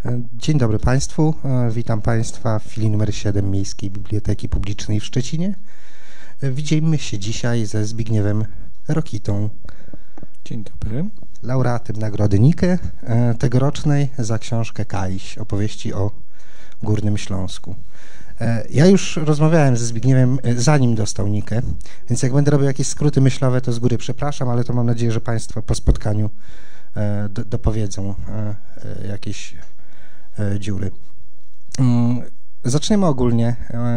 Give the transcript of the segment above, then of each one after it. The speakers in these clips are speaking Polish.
Dzień dobry Państwu. Witam Państwa w filii numer 7 Miejskiej Biblioteki Publicznej w Szczecinie. Widzimy się dzisiaj ze Zbigniewem Rokitą. Dzień dobry. Laureatem Nagrody Nike tegorocznej za książkę Kaiś, opowieści o Górnym Śląsku. Ja już rozmawiałem ze Zbigniewem, zanim dostał Nikę, więc jak będę robił jakieś skróty myślowe, to z góry przepraszam, ale to mam nadzieję, że Państwo po spotkaniu dopowiedzą jakieś dziury. Zaczniemy ogólnie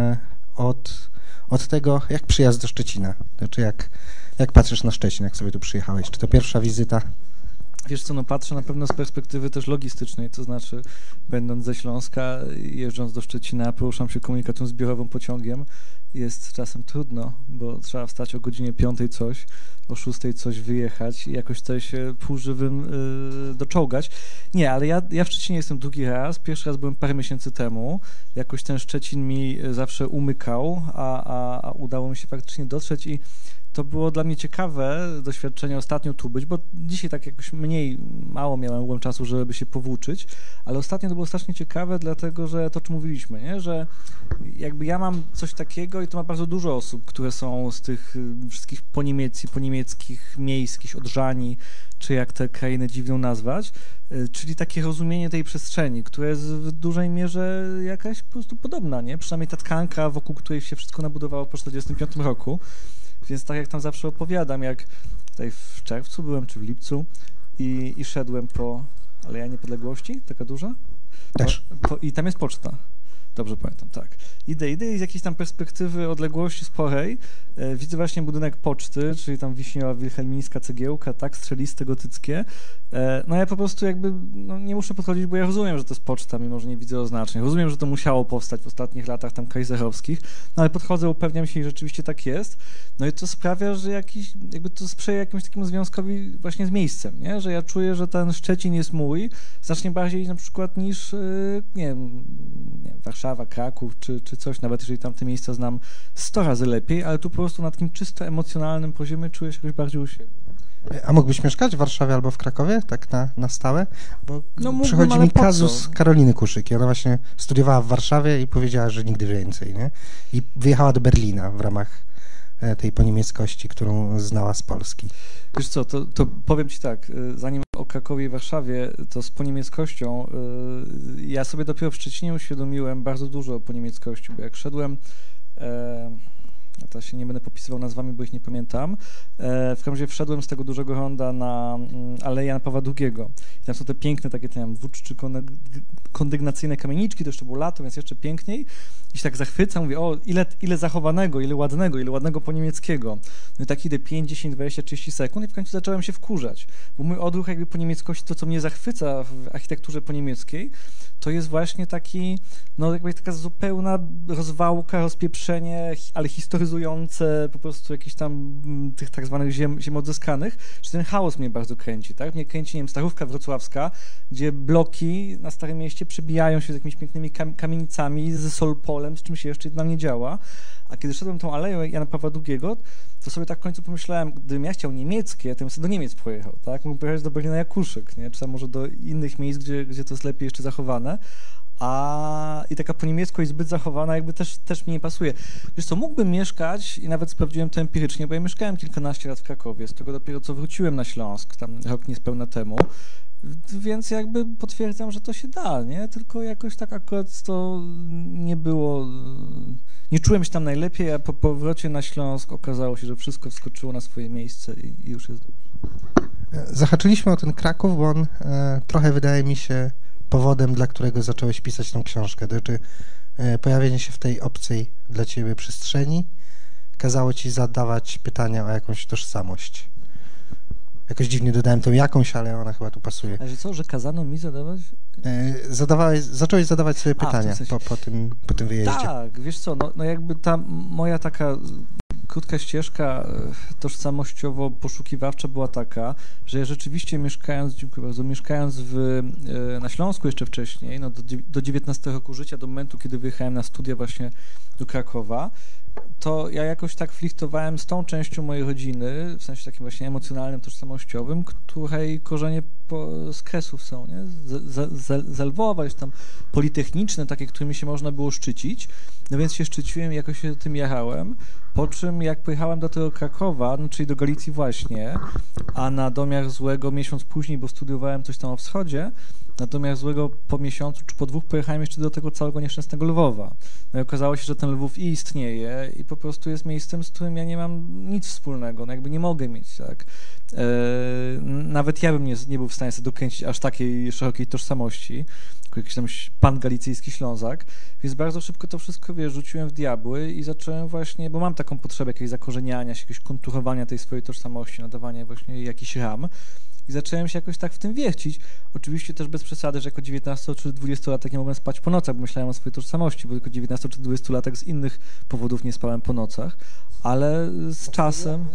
od tego, jak przyjazd do Szczecina. Znaczy, jak patrzysz na Szczecin, jak sobie tu przyjechałeś? Czy to pierwsza wizyta? Wiesz co, no patrzę na pewno z perspektywy też logistycznej, to znaczy będąc ze Śląska, jeżdżąc do Szczecina, poruszam się komunikacją zbiorową pociągiem, jest czasem trudno, bo trzeba wstać o godzinie 5 coś, o 6 coś wyjechać i jakoś tutaj się półżywym doczołgać. Nie, ale ja w Szczecinie jestem drugi raz, pierwszy raz byłem parę miesięcy temu, jakoś ten Szczecin mi zawsze umykał, a udało mi się faktycznie dotrzeć i to było dla mnie ciekawe doświadczenie ostatnio tu być, bo dzisiaj tak jakoś mało miałem czasu, żeby się powłóczyć, ale ostatnio to było strasznie ciekawe, dlatego że to, o czym mówiliśmy, nie? Że jakby ja mam coś takiego i to ma bardzo dużo osób, które są z tych wszystkich poniemieckich miejsc, jakichś Odrzani, czy jak te krainy dziwną nazwać, czyli takie rozumienie tej przestrzeni, która jest w dużej mierze jakaś po prostu podobna, nie? Przynajmniej ta tkanka, wokół której się wszystko nabudowało po 1945 roku. Więc tak jak tam zawsze opowiadam, jak tutaj w czerwcu byłem, czy w lipcu i szedłem po Aleja Niepodległości, taka duża. Też. I tam jest poczta. Dobrze pamiętam, tak. Idę i z jakiejś tam perspektywy odległości sporej widzę właśnie budynek poczty, czyli tam wiśniowa wilhelmińska cegiełka, tak, strzeliste, gotyckie. No ja po prostu jakby nie muszę podchodzić, bo ja rozumiem, że to jest poczta, mimo że nie widzę oznaczeń. Rozumiem, że to musiało powstać w ostatnich latach tam kaiserowskich, no ale podchodzę, upewniam się, że rzeczywiście tak jest. No i to sprawia, że jakby to sprzyja jakimś takiemu związkowi właśnie z miejscem, nie? Że ja czuję, że ten Szczecin jest mój, znacznie bardziej na przykład niż, nie wiem, Warszawa, Kraków, czy coś, nawet jeżeli tam te miejsca znam 100 razy lepiej, ale tu po prostu na takim czysto emocjonalnym poziomie czuję się jakoś bardziej u siebie. A mógłbyś mieszkać w Warszawie albo w Krakowie, tak na stałe? Bo mógłbym, przychodzi mi kazus Karoliny Kuszyk. Ona właśnie studiowała w Warszawie i powiedziała, że nigdy więcej, nie? I wyjechała do Berlina w ramach tej poniemieckości, którą znała z Polski. Wiesz co, to powiem ci tak, zanim o Krakowie i Warszawie, to z poniemieckością, ja sobie dopiero w Szczecinie uświadomiłem bardzo dużo o poniemieckości, bo jak szedłem, teraz się nie będę popisywał nazwami, bo ich nie pamiętam, w każdym razie wszedłem z tego dużego ronda na Aleję Jana Pawła II. I tam są te piękne takie tam czy kondygnacyjne kamieniczki, to jeszcze było lato, więc jeszcze piękniej. I się tak zachwycam, mówię, o, ile zachowanego, ile ładnego po niemieckiego. No i tak idę 5, 10, 20, 30 sekund i w końcu zacząłem się wkurzać, bo mój odruch jakby po niemieckości, to co mnie zachwyca w architekturze po niemieckiej, to jest właśnie taki, no jakby taka zupełna rozwałka, rozpieprzenie, ale historyzujące po prostu jakieś tam tych tak zwanych ziem odzyskanych, czy ten chaos mnie bardzo kręci, tak? Mnie kręci, nie wiem, Starówka Wrocławska, gdzie bloki na Starym Mieście przebijają się z jakimiś pięknymi kamienicami, ze Solpolem, z czymś jeszcze dla mnie działa, a kiedy szedłem tą Aleją Jana Pawła II, to sobie tak w końcu pomyślałem, gdybym ja chciał niemieckie, to bym sobie do Niemiec pojechał, tak? Mógłbym pojechać do Berlina Jakuszyk, nie? Czy tam może do innych miejsc, gdzie to jest lepiej jeszcze zachowane, i taka po niemiecku jest zbyt zachowana, jakby też mi nie pasuje. Wiesz co, mógłbym mieszkać i nawet sprawdziłem to empirycznie, bo ja mieszkałem kilkanaście lat w Krakowie, z tego dopiero co wróciłem na Śląsk, tam rok niespełna temu, więc jakby potwierdzam, że to się da, nie? Tylko jakoś tak akurat to nie było, nie czułem się tam najlepiej, a po powrocie na Śląsk okazało się, że wszystko wskoczyło na swoje miejsce i już jest dobrze. Zahaczyliśmy o ten Kraków, bo on trochę wydaje mi się powodem, dla którego zacząłeś pisać tą książkę. To znaczy pojawienie się w tej obcej dla ciebie przestrzeni kazało ci zadawać pytania o jakąś tożsamość. Jakoś dziwnie dodałem tą jakąś, ale ona chyba tu pasuje. A że co, że kazano mi zadawać? Zacząłeś zadawać sobie pytania w sensie... po tym wyjeździe. Tak, wiesz co, no jakby ta moja taka krótka ścieżka tożsamościowo-poszukiwawcza była taka, że ja rzeczywiście mieszkając na Śląsku jeszcze wcześniej, no do 19 roku życia, do momentu, kiedy wyjechałem na studia właśnie do Krakowa, to ja jakoś tak flichtowałem z tą częścią mojej rodziny, w sensie takim właśnie emocjonalnym, tożsamościowym, której korzenie z Kresów są, nie? Z Lwowa, jest tam politechniczne, takie, którymi się można było szczycić, no więc się szczyciłem i jakoś się tym jechałem, po czym jak pojechałem do tego Krakowa, no czyli do Galicji właśnie, a na domiar złego miesiąc później, bo studiowałem coś tam o wschodzie, na domiar złego po miesiącu czy po 2 pojechałem jeszcze do tego całego nieszczęsnego Lwowa. No i okazało się, że ten Lwów istnieje i po prostu jest miejscem, z którym ja nie mam nic wspólnego, no jakby nie mogę mieć, tak. Nawet ja bym nie był w stanie sobie dokręcić aż takiej szerokiej tożsamości, jako jakiś tam pan-galicyjski Ślązak, więc bardzo szybko to wszystko, wiesz, rzuciłem w diabły i zacząłem właśnie, bo mam taką potrzebę jakiegoś zakorzeniania się, jakiegoś konturowania tej swojej tożsamości, nadawania właśnie jakichś ram. I zacząłem się jakoś tak w tym wiercić. Oczywiście też bez przesady, że jako 19 czy 20-latek nie mogłem spać po nocach, bo myślałem o swojej tożsamości, bo tylko 19 czy 20-latek z innych powodów nie spałem po nocach, ale z czasem...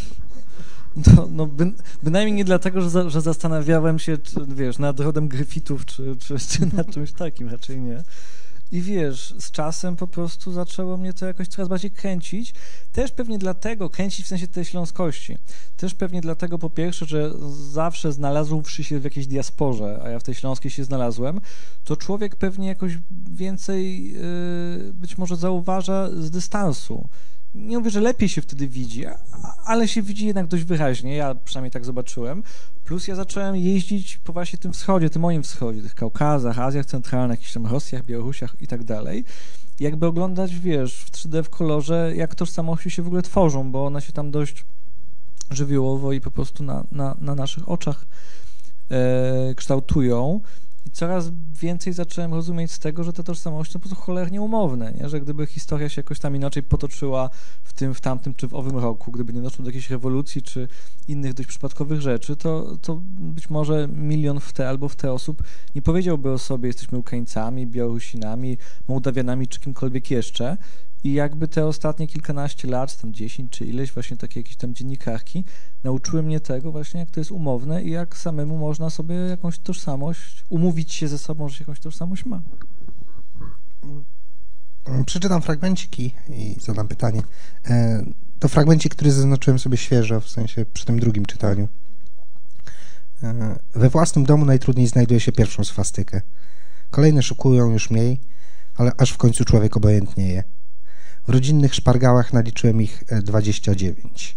No, bynajmniej nie dlatego, że zastanawiałem się, czy, wiesz, nad rodem Gryfitów, czy nad czymś takim, raczej nie. I wiesz, z czasem po prostu zaczęło mnie to jakoś coraz bardziej kręcić. Też pewnie dlatego, kręcić w sensie tej śląskości. Też pewnie dlatego, po pierwsze, że zawsze znalazłszy się w jakiejś diasporze, a ja w tej śląskiej się znalazłem, to człowiek pewnie jakoś więcej być może zauważa z dystansu. Nie mówię, że lepiej się wtedy widzi, ale się widzi jednak dość wyraźnie, ja przynajmniej tak zobaczyłem. Plus ja zacząłem jeździć po właśnie tym wschodzie, tym moim wschodzie, tych Kaukazach, Azjach Centralnych, jakichś tam Rosjach, Białorusiach i tak dalej. Jakby oglądać, wiesz, w 3D w kolorze, jak tożsamości się w ogóle tworzą, bo one się tam dość żywiołowo i po prostu na naszych oczach kształtują. I coraz więcej zacząłem rozumieć z tego, że te tożsamości są po prostu cholernie umowne, nie? Że gdyby historia się jakoś tam inaczej potoczyła w tym, w tamtym czy w owym roku, gdyby nie doszło do jakiejś rewolucji czy innych dość przypadkowych rzeczy, to być może milion w te albo w te osób nie powiedziałby o sobie, jesteśmy Ukraińcami, Białorusinami, Mołdawianami czy kimkolwiek jeszcze. I jakby te ostatnie kilkanaście lat, tam 10 czy ileś, właśnie takie jakieś tam dziennikarki, nauczyły mnie tego właśnie, jak to jest umowne i jak samemu można sobie jakąś tożsamość, umówić się ze sobą, że się jakąś tożsamość ma. Przeczytam fragmenciki i zadam pytanie. To fragmencik, który zaznaczyłem sobie świeżo, w sensie przy tym drugim czytaniu. We własnym domu najtrudniej znajduje się pierwszą swastykę. Kolejne szukują już mniej, ale aż w końcu człowiek obojętnieje. W rodzinnych szpargałach naliczyłem ich 29.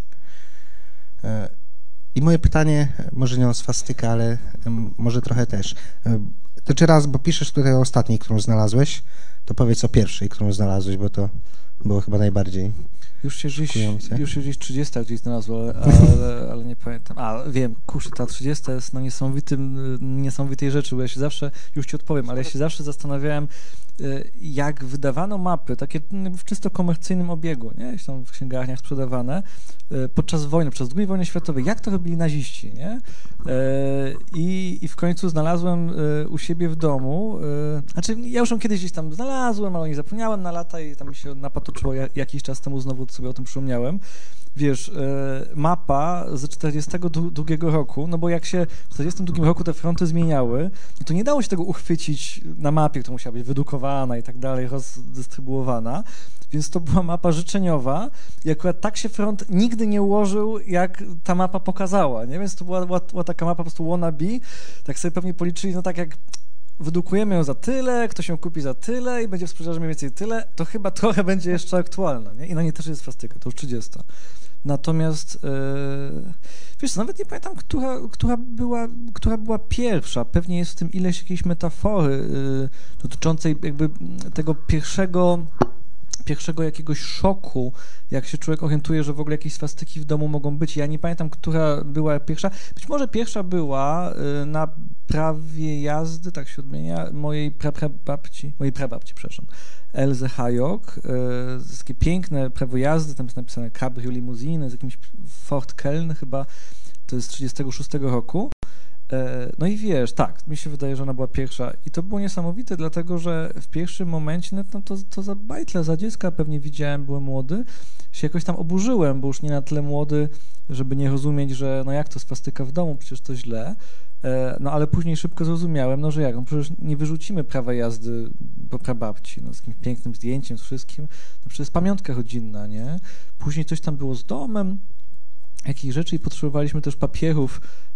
I moje pytanie, może nie o swastykę, ale może trochę też. To czy raz, bo piszesz tutaj o ostatniej, którą znalazłeś, to powiedz o pierwszej, którą znalazłeś, bo to było chyba najbardziej Już się gdzieś 30 gdzieś znalazło, ale nie pamiętam. Wiem, kurczę, ta 30 jest niesamowitej rzeczy, bo ja się zawsze, już ci odpowiem, ale ja się zawsze zastanawiałem, jak wydawano mapy, takie w czysto komercyjnym obiegu, nie? Są w księgarniach sprzedawane, podczas wojny, podczas II wojny światowej, jak to robili naziści, nie? I w końcu znalazłem u siebie w domu, znaczy ja już ją kiedyś gdzieś tam znalazłem, ale nie zapomniałem na lata i tam mi się napatoczyło jakiś czas temu, znowu sobie o tym przypomniałem. Wiesz, mapa z 42 roku, no bo jak się w 42 roku te fronty zmieniały, to nie dało się tego uchwycić na mapie, która musiała być wydrukowana i tak dalej, rozdystrybuowana, więc to była mapa życzeniowa i akurat tak się front nigdy nie ułożył, jak ta mapa pokazała, nie? Więc to była taka mapa po prostu wannabe, tak sobie pewnie policzyli, no tak jak wydrukujemy ją za tyle, ktoś ją kupi za tyle i będzie w sprzedaży mniej więcej tyle, to chyba trochę będzie jeszcze aktualna, nie? I na niej też jest swastyka, to już 30. Natomiast, wiesz, nawet nie pamiętam, która była pierwsza. Pewnie jest w tym ileś jakiejś metafory dotyczącej jakby tego pierwszego jakiegoś szoku, jak się człowiek orientuje, że w ogóle jakieś swastyki w domu mogą być. Ja nie pamiętam, która była pierwsza. Być może pierwsza była na prawie jazdy, tak się odmienia, mojej prababci, przepraszam, Elzy Hajok. Takie piękne prawo jazdy, tam jest napisane cabrio limousinę z jakimś Ford Keln chyba, to jest z 36 roku. No i wiesz, tak, mi się wydaje, że ona była pierwsza i to było niesamowite, dlatego że w pierwszym momencie, no to za bajtle, za dziecka pewnie widziałem, byłem młody, się jakoś tam oburzyłem, bo już nie na tyle młody, żeby nie rozumieć, że no jak to swastyka w domu, przecież to źle, no ale później szybko zrozumiałem, no że jak, no przecież nie wyrzucimy prawa jazdy po prababci, no z jakimś pięknym zdjęciem, z wszystkim, no przecież jest pamiątka rodzinna, nie? Później coś tam było z domem, jakichś rzeczy i potrzebowaliśmy też papierów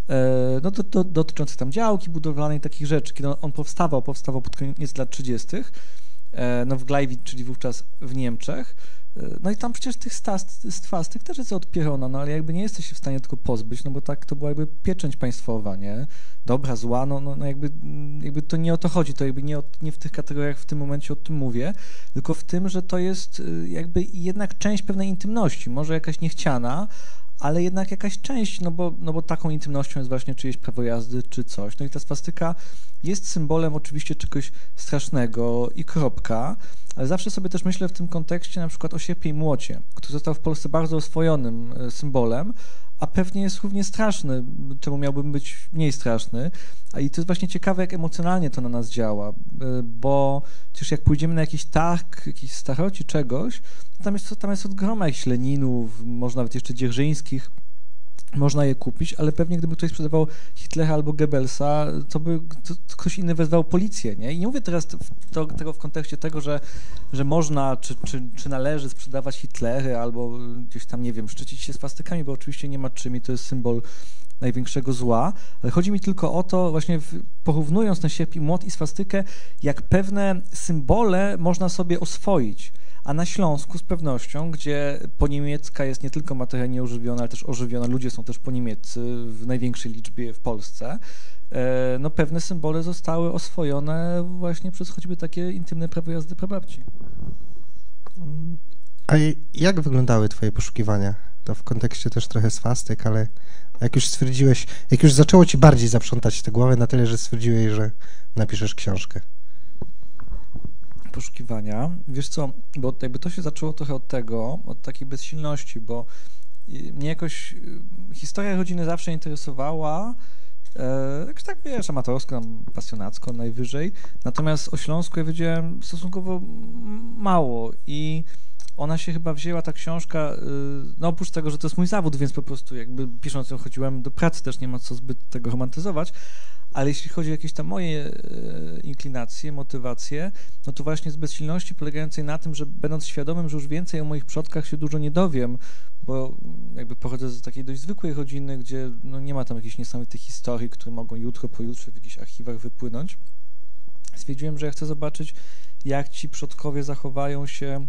no dotyczących tam działki budowlanej, takich rzeczy. Kiedy on powstawał pod koniec lat 30., no w Gleiwitz, czyli wówczas w Niemczech. No i tam przecież tych swastyk też jest od Pierona, no ale jakby nie jesteś się w stanie tylko pozbyć, no bo tak to była jakby pieczęć państwowa, nie? Dobra, zła, no jakby to nie o to chodzi, to jakby nie w tych kategoriach w tym momencie o tym mówię, tylko w tym, że to jest jakby jednak część pewnej intymności, może jakaś niechciana, ale jednak jakaś część, no bo taką intymnością jest właśnie czyjeś prawo jazdy czy coś. No i ta swastyka jest symbolem oczywiście czegoś strasznego i kropka, ale zawsze sobie też myślę w tym kontekście na przykład o sierpie i młocie, który został w Polsce bardzo oswojonym symbolem, a pewnie jest równie straszny, czemu miałbym być mniej straszny. I to jest właśnie ciekawe, jak emocjonalnie to na nas działa, bo przecież jak pójdziemy na jakiś targ, jakiś staroci czegoś, to tam jest od groma jakichś Leninów, może nawet jeszcze Dzierżyńskich, można je kupić, ale pewnie gdyby ktoś sprzedawał Hitlera albo Goebbelsa, to ktoś inny wezwał policję, nie? I nie mówię teraz tego w kontekście tego, że można czy należy sprzedawać Hitlery albo gdzieś tam, nie wiem, szczycić się swastykami, bo oczywiście nie ma czym i to jest symbol największego zła, ale chodzi mi tylko o to, właśnie porównując ten sierp i młot i swastykę, jak pewne symbole można sobie oswoić. A na Śląsku z pewnością, gdzie poniemiecka jest nie tylko materia nieożywiona, ale też ożywiona, ludzie są też poniemieccy w największej liczbie w Polsce, no pewne symbole zostały oswojone właśnie przez choćby takie intymne prawo jazdy prababci. A jak wyglądały twoje poszukiwania? To w kontekście też trochę swastyk, ale jak już stwierdziłeś, jak już zaczęło ci bardziej zaprzątać tę głowę na tyle, że stwierdziłeś, że napiszesz książkę? Poszukiwania. Wiesz co, bo jakby to się zaczęło trochę od takiej bezsilności, bo mnie jakoś historia rodziny zawsze interesowała, jakoś tak, wiesz, amatorsko, pasjonacko najwyżej, natomiast o Śląsku ja wiedziałem stosunkowo mało i ona się chyba wzięła, ta książka, no oprócz tego, że to jest mój zawód, więc po prostu jakby pisząc ją chodziłem do pracy, też nie ma co zbyt tego romantyzować, ale jeśli chodzi o jakieś tam moje inklinacje, motywacje, no to właśnie z bezsilności polegającej na tym, że będąc świadomym, że już więcej o moich przodkach się dużo nie dowiem, bo jakby pochodzę z takiej dość zwykłej rodziny, gdzie no nie ma tam jakichś niesamowitych historii, które mogą jutro, pojutrze w jakichś archiwach wypłynąć, stwierdziłem, że ja chcę zobaczyć, jak ci przodkowie zachowają się,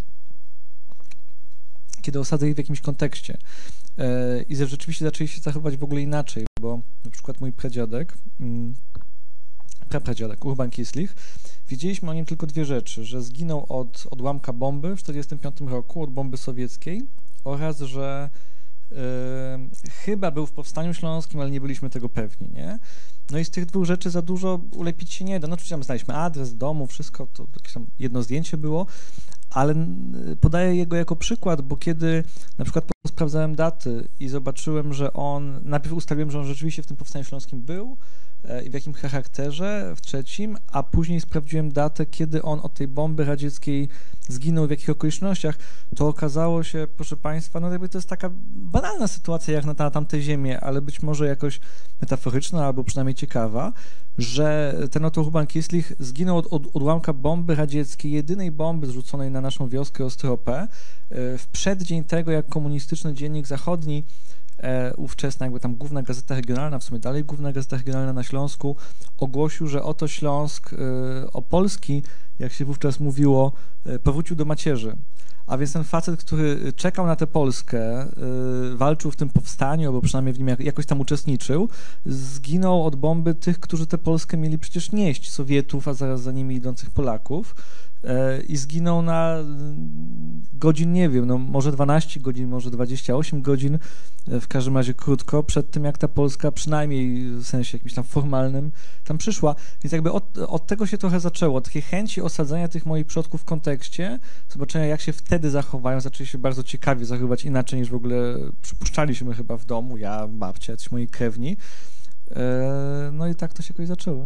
kiedy osadzę ich w jakimś kontekście. I rzeczywiście zaczęli się zachowywać w ogóle inaczej, bo na przykład mój pradziadek, prapradziadek Urban Kieslich, wiedzieliśmy o nim tylko dwie rzeczy, że zginął od odłamka bomby w 1945 roku, od bomby sowieckiej oraz, że chyba był w Powstaniu Śląskim, ale nie byliśmy tego pewni, nie? No i z tych dwóch rzeczy za dużo ulepić się nie da. No oczywiście tam znaliśmy adres domu, wszystko, to jakieś tam jedno zdjęcie było, ale podaję jego jako przykład, bo kiedy na przykład sprawdzałem daty i zobaczyłem, że najpierw ustaliłem, że on rzeczywiście w tym Powstaniu Śląskim był i w jakim charakterze, w trzecim, a później sprawdziłem datę, kiedy on od tej bomby radzieckiej zginął, w jakich okolicznościach, to okazało się, proszę Państwa, no jakby to jest taka banalna sytuacja jak na tamtej ziemię, ale być może jakoś metaforyczna albo przynajmniej ciekawa, że ten oto Urban Kieslich zginął od odłamka bomby radzieckiej, jedynej bomby zrzuconej na naszą wioskę Ostropę, w przeddzień tego, jak komunistyczny Dziennik Zachodni, ówczesna jakby tam główna gazeta regionalna, w sumie dalej główna gazeta regionalna na Śląsku, ogłosił, że oto Śląsk Opolski, jak się wówczas mówiło, powrócił do macierzy. A więc ten facet, który czekał na tę Polskę, walczył w tym powstaniu, albo przynajmniej w nim jakoś tam uczestniczył, zginął od bomby tych, którzy tę Polskę mieli przecież nieść, Sowietów, a zaraz za nimi idących Polaków. I zginął na godzin, nie wiem, no może 12 godzin, może 28 godzin, w każdym razie krótko, przed tym jak ta Polska, przynajmniej w sensie jakimś tam formalnym, tam przyszła. Więc jakby od tego się trochę zaczęło, od takiej chęci osadzenia tych moich przodków w kontekście, zobaczenia jak się wtedy zachowają, zaczęli się bardzo ciekawie zachowywać inaczej niż w ogóle przypuszczaliśmy chyba w domu, ja, babcia, jacyś moi krewni. No i tak to się jakoś zaczęło.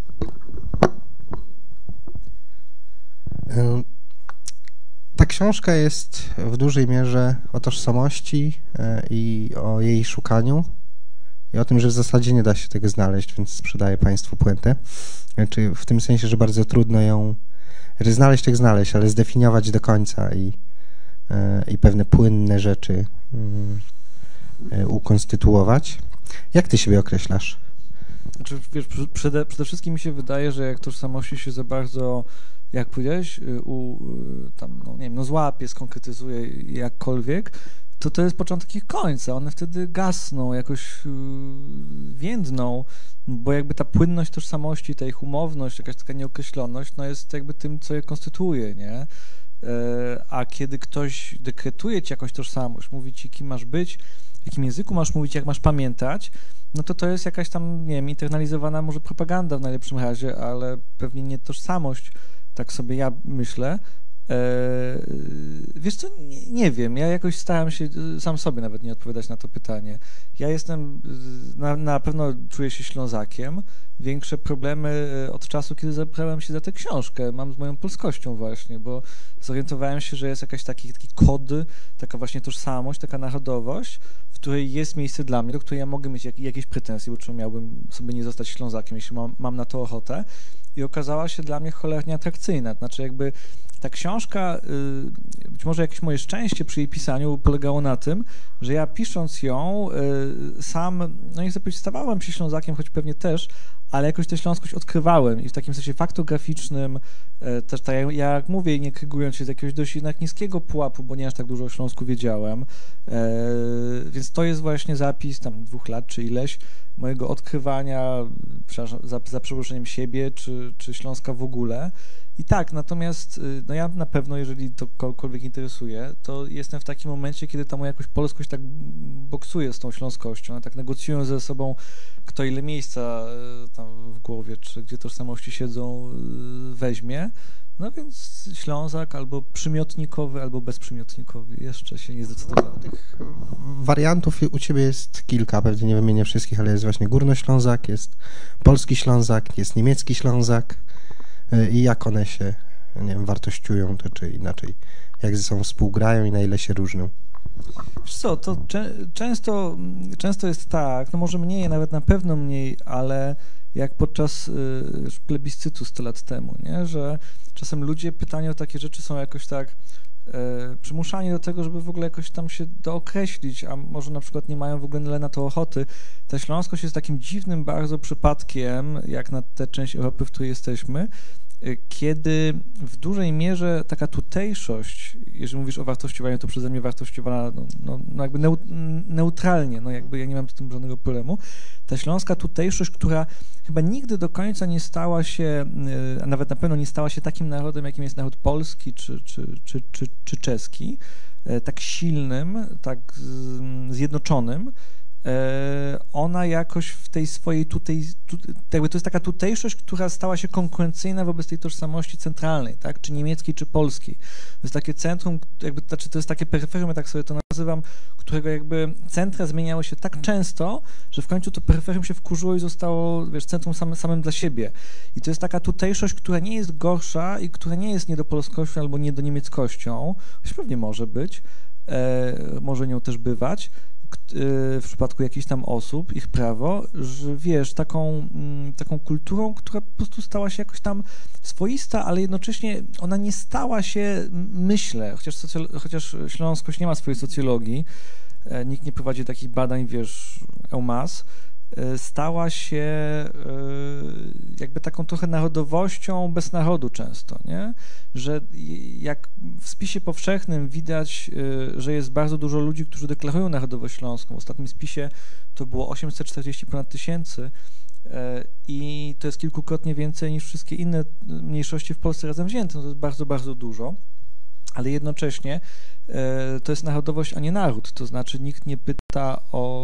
Ta książka jest w dużej mierze o tożsamości i o jej szukaniu i o tym, że w zasadzie nie da się tego znaleźć, więc sprzedaję Państwu puentę. Znaczy w tym sensie, że bardzo trudno ją znaleźć, tak znaleźć, ale zdefiniować do końca i pewne płynne rzeczy ukonstytuować. Jak ty siebie określasz? Znaczy, wiesz, przede wszystkim mi się wydaje, że jak tożsamości się za bardzo, jak powiedziałeś, tam, no, nie wiem, no złapie, skonkretyzuje jakkolwiek, to jest początek ich końca. One wtedy gasną, jakoś więdną, bo jakby ta płynność tożsamości, ta ich umowność, jakaś taka nieokreśloność, no jest jakby tym, co je konstytuuje, nie? A kiedy ktoś dekretuje ci jakąś tożsamość, mówi ci, kim masz być, w jakim języku masz mówić, jak masz pamiętać, no to jest jakaś tam, nie wiem, internalizowana może propaganda w najlepszym razie, ale pewnie nie tożsamość, tak sobie ja myślę. Wiesz co, nie wiem, ja jakoś starałem się sam sobie nawet nie odpowiadać na to pytanie. Ja jestem, na pewno czuję się Ślązakiem. Większe problemy od czasu, kiedy zabrałem się za tę książkę, mam z moją polskością właśnie, bo zorientowałem się, że jest jakaś taki kod, taka właśnie tożsamość, taka narodowość, w której jest miejsce dla mnie, do której ja mogę mieć jakieś pretensje, bo czemu miałbym sobie nie zostać Ślązakiem, jeśli mam na to ochotę. I okazała się dla mnie cholernie atrakcyjna. Znaczy jakby ta książka, być może jakieś moje szczęście przy jej pisaniu polegało na tym, że ja pisząc ją sam, no nie chcę powiedzieć, stawałem się Ślązakiem, choć pewnie też, ale jakoś tę śląskość odkrywałem i w takim sensie faktograficznym, też tak jak mówię, nie krygując się z jakiegoś dość jednak niskiego pułapu, bo nie aż tak dużo o Śląsku wiedziałem, więc to jest właśnie zapis tam 2 lat czy ileś mojego odkrywania, za przeproszeniem siebie, czy Śląska w ogóle. I tak, natomiast no ja na pewno, jeżeli to kogokolwiek interesuje, to jestem w takim momencie, kiedy ta moja jakoś polskość tak boksuje z tą śląskością, one tak negocjują ze sobą, kto ile miejsca tam w głowie, czy gdzie tożsamości siedzą, weźmie. No więc Ślązak albo przymiotnikowy, albo bezprzymiotnikowy. Jeszcze się nie zdecydowałem. Tych wariantów u ciebie jest kilka, pewnie nie wymienię wszystkich, ale jest właśnie Górnoślązak, jest polski Ślązak, jest niemiecki Ślązak. I jak one się, nie wiem, wartościują, to czy inaczej, jak ze sobą współgrają i na ile się różnią? Wiesz co, to często jest tak, no może mniej, nawet na pewno mniej, ale jak podczas plebiscytu 100 lat temu, nie? Że czasem ludzie pytani o takie rzeczy są jakoś tak przymuszani do tego, żeby w ogóle jakoś tam się dookreślić, a może na przykład nie mają w ogóle na to ochoty. Ta śląskość jest takim dziwnym bardzo przypadkiem, jak na tę część Europy, w której jesteśmy, kiedy w dużej mierze taka tutejszość, jeżeli mówisz o wartościowaniu, to przeze mnie wartościowana no jakby neutralnie, no jakby ja nie mam z tym żadnego problemu. Ta śląska tutejszość, która chyba nigdy do końca nie stała się, a nawet na pewno nie stała się takim narodem, jakim jest naród polski czy czeski, tak silnym, tak zjednoczonym, ona jakoś w tej swojej jakby to jest taka tutejszość, która stała się konkurencyjna wobec tej tożsamości centralnej, tak, czy niemieckiej, czy polskiej. To jest takie centrum, jakby, znaczy to jest takie peryferium, ja tak sobie to nazywam, którego jakby centra zmieniały się tak często, że w końcu to peryferium się wkurzyło i zostało, wiesz, centrum samym dla siebie. I to jest taka tutejszość, która nie jest gorsza i która nie jest niedopolskością albo niedoniemieckością, choć pewnie może być, może nią też bywać, w przypadku jakichś tam osób, ich prawo, że wiesz, taką kulturą, która po prostu stała się jakoś tam swoista, ale jednocześnie ona nie stała się, myślę, chociaż śląskość nie ma swojej socjologii, nikt nie prowadzi takich badań, wiesz, EUMAS, stała się jakby taką trochę narodowością bez narodu często, nie? Że jak w spisie powszechnym widać, że jest bardzo dużo ludzi, którzy deklarują narodowość śląską. W ostatnim spisie to było 840 ponad tysięcy i to jest kilkukrotnie więcej niż wszystkie inne mniejszości w Polsce razem wzięte. No to jest bardzo, bardzo dużo. Ale jednocześnie to jest narodowość, a nie naród. To znaczy nikt nie pyta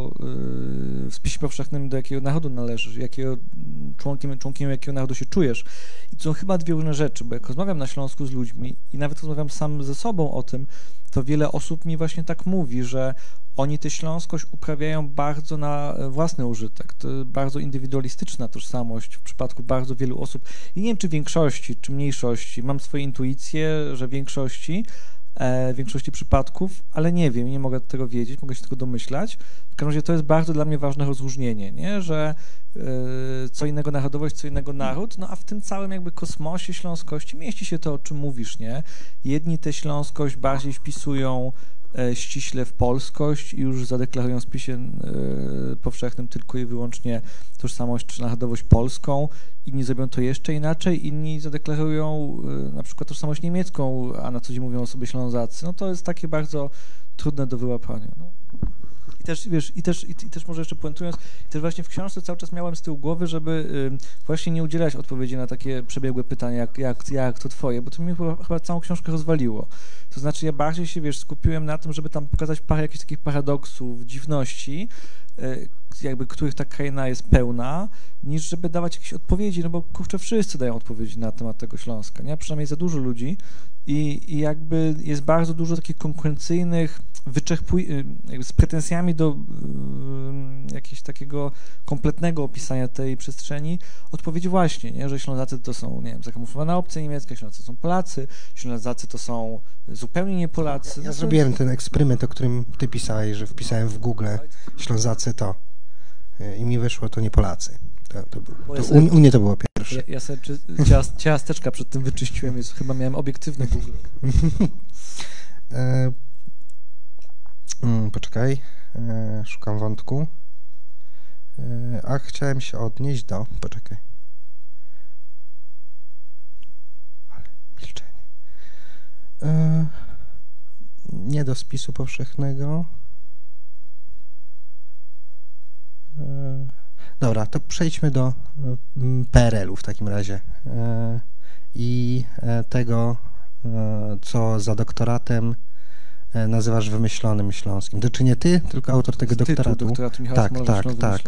w spisie powszechnym, do jakiego narodu należysz, członkiem jakiego narodu się czujesz. I to są chyba 2 różne rzeczy, bo jak rozmawiam na Śląsku z ludźmi i nawet rozmawiam sam ze sobą o tym, to wiele osób mi właśnie tak mówi, że oni tę śląskość uprawiają bardzo na własny użytek. To bardzo indywidualistyczna tożsamość w przypadku bardzo wielu osób. I nie wiem, czy większości, czy mniejszości. Mam swoje intuicje, że w większości przypadków, ale nie wiem, nie mogę tego wiedzieć, mogę się tylko domyślać. W każdym razie to jest bardzo dla mnie ważne rozróżnienie, nie? Że co innego narodowość, co innego naród, no a w tym całym jakby kosmosie śląskości mieści się to, o czym mówisz, nie? Jedni tę śląskość bardziej wpisują ściśle w polskość i już zadeklarują w spisie powszechnym tylko i wyłącznie tożsamość czy narodowość polską. Inni zrobią to jeszcze inaczej, inni zadeklarują na przykład tożsamość niemiecką, a na co dzień mówią o sobie Ślązacy. No to jest takie bardzo trudne do wyłapania. No. I też, wiesz, i też może jeszcze puentując, też właśnie w książce cały czas miałem z tyłu głowy, żeby właśnie nie udzielać odpowiedzi na takie przebiegłe pytania, jak to twoje, bo to mi chyba całą książkę rozwaliło. To znaczy ja bardziej się, wiesz, skupiłem na tym, żeby tam pokazać parę jakichś takich paradoksów, dziwności, jakby których ta kraina jest pełna, niż żeby dawać jakieś odpowiedzi, no bo kurczę, wszyscy dają odpowiedzi na temat tego Śląska, nie? Przynajmniej za dużo ludzi i jakby jest bardzo dużo takich konkurencyjnych, jakby z pretensjami do jakiegoś takiego kompletnego opisania tej przestrzeni odpowiedzi właśnie, nie? Że Ślązacy to są, nie wiem, zakamuflowana opcja niemiecka, Ślązacy to są Polacy, Ślązacy to są zupełnie nie Polacy. Ja zrobiłem ten eksperyment, o którym ty pisałeś, że wpisałem w Google Ślązacy to i mi wyszło to nie Polacy. U mnie to było pierwsze. Ja sobie ciasteczka przed tym wyczyściłem, więc chyba miałem obiektywny Google. Poczekaj, szukam wątku. A chciałem się odnieść do... Poczekaj. Ale milczenie. Nie do spisu powszechnego. Dobra, to przejdźmy do PRL-u w takim razie i tego, co za doktoratem nazywasz wymyślonym śląskim. To czy nie ty, tylko autor tego doktoratu? Doktoratu Michała Smolosza, tak.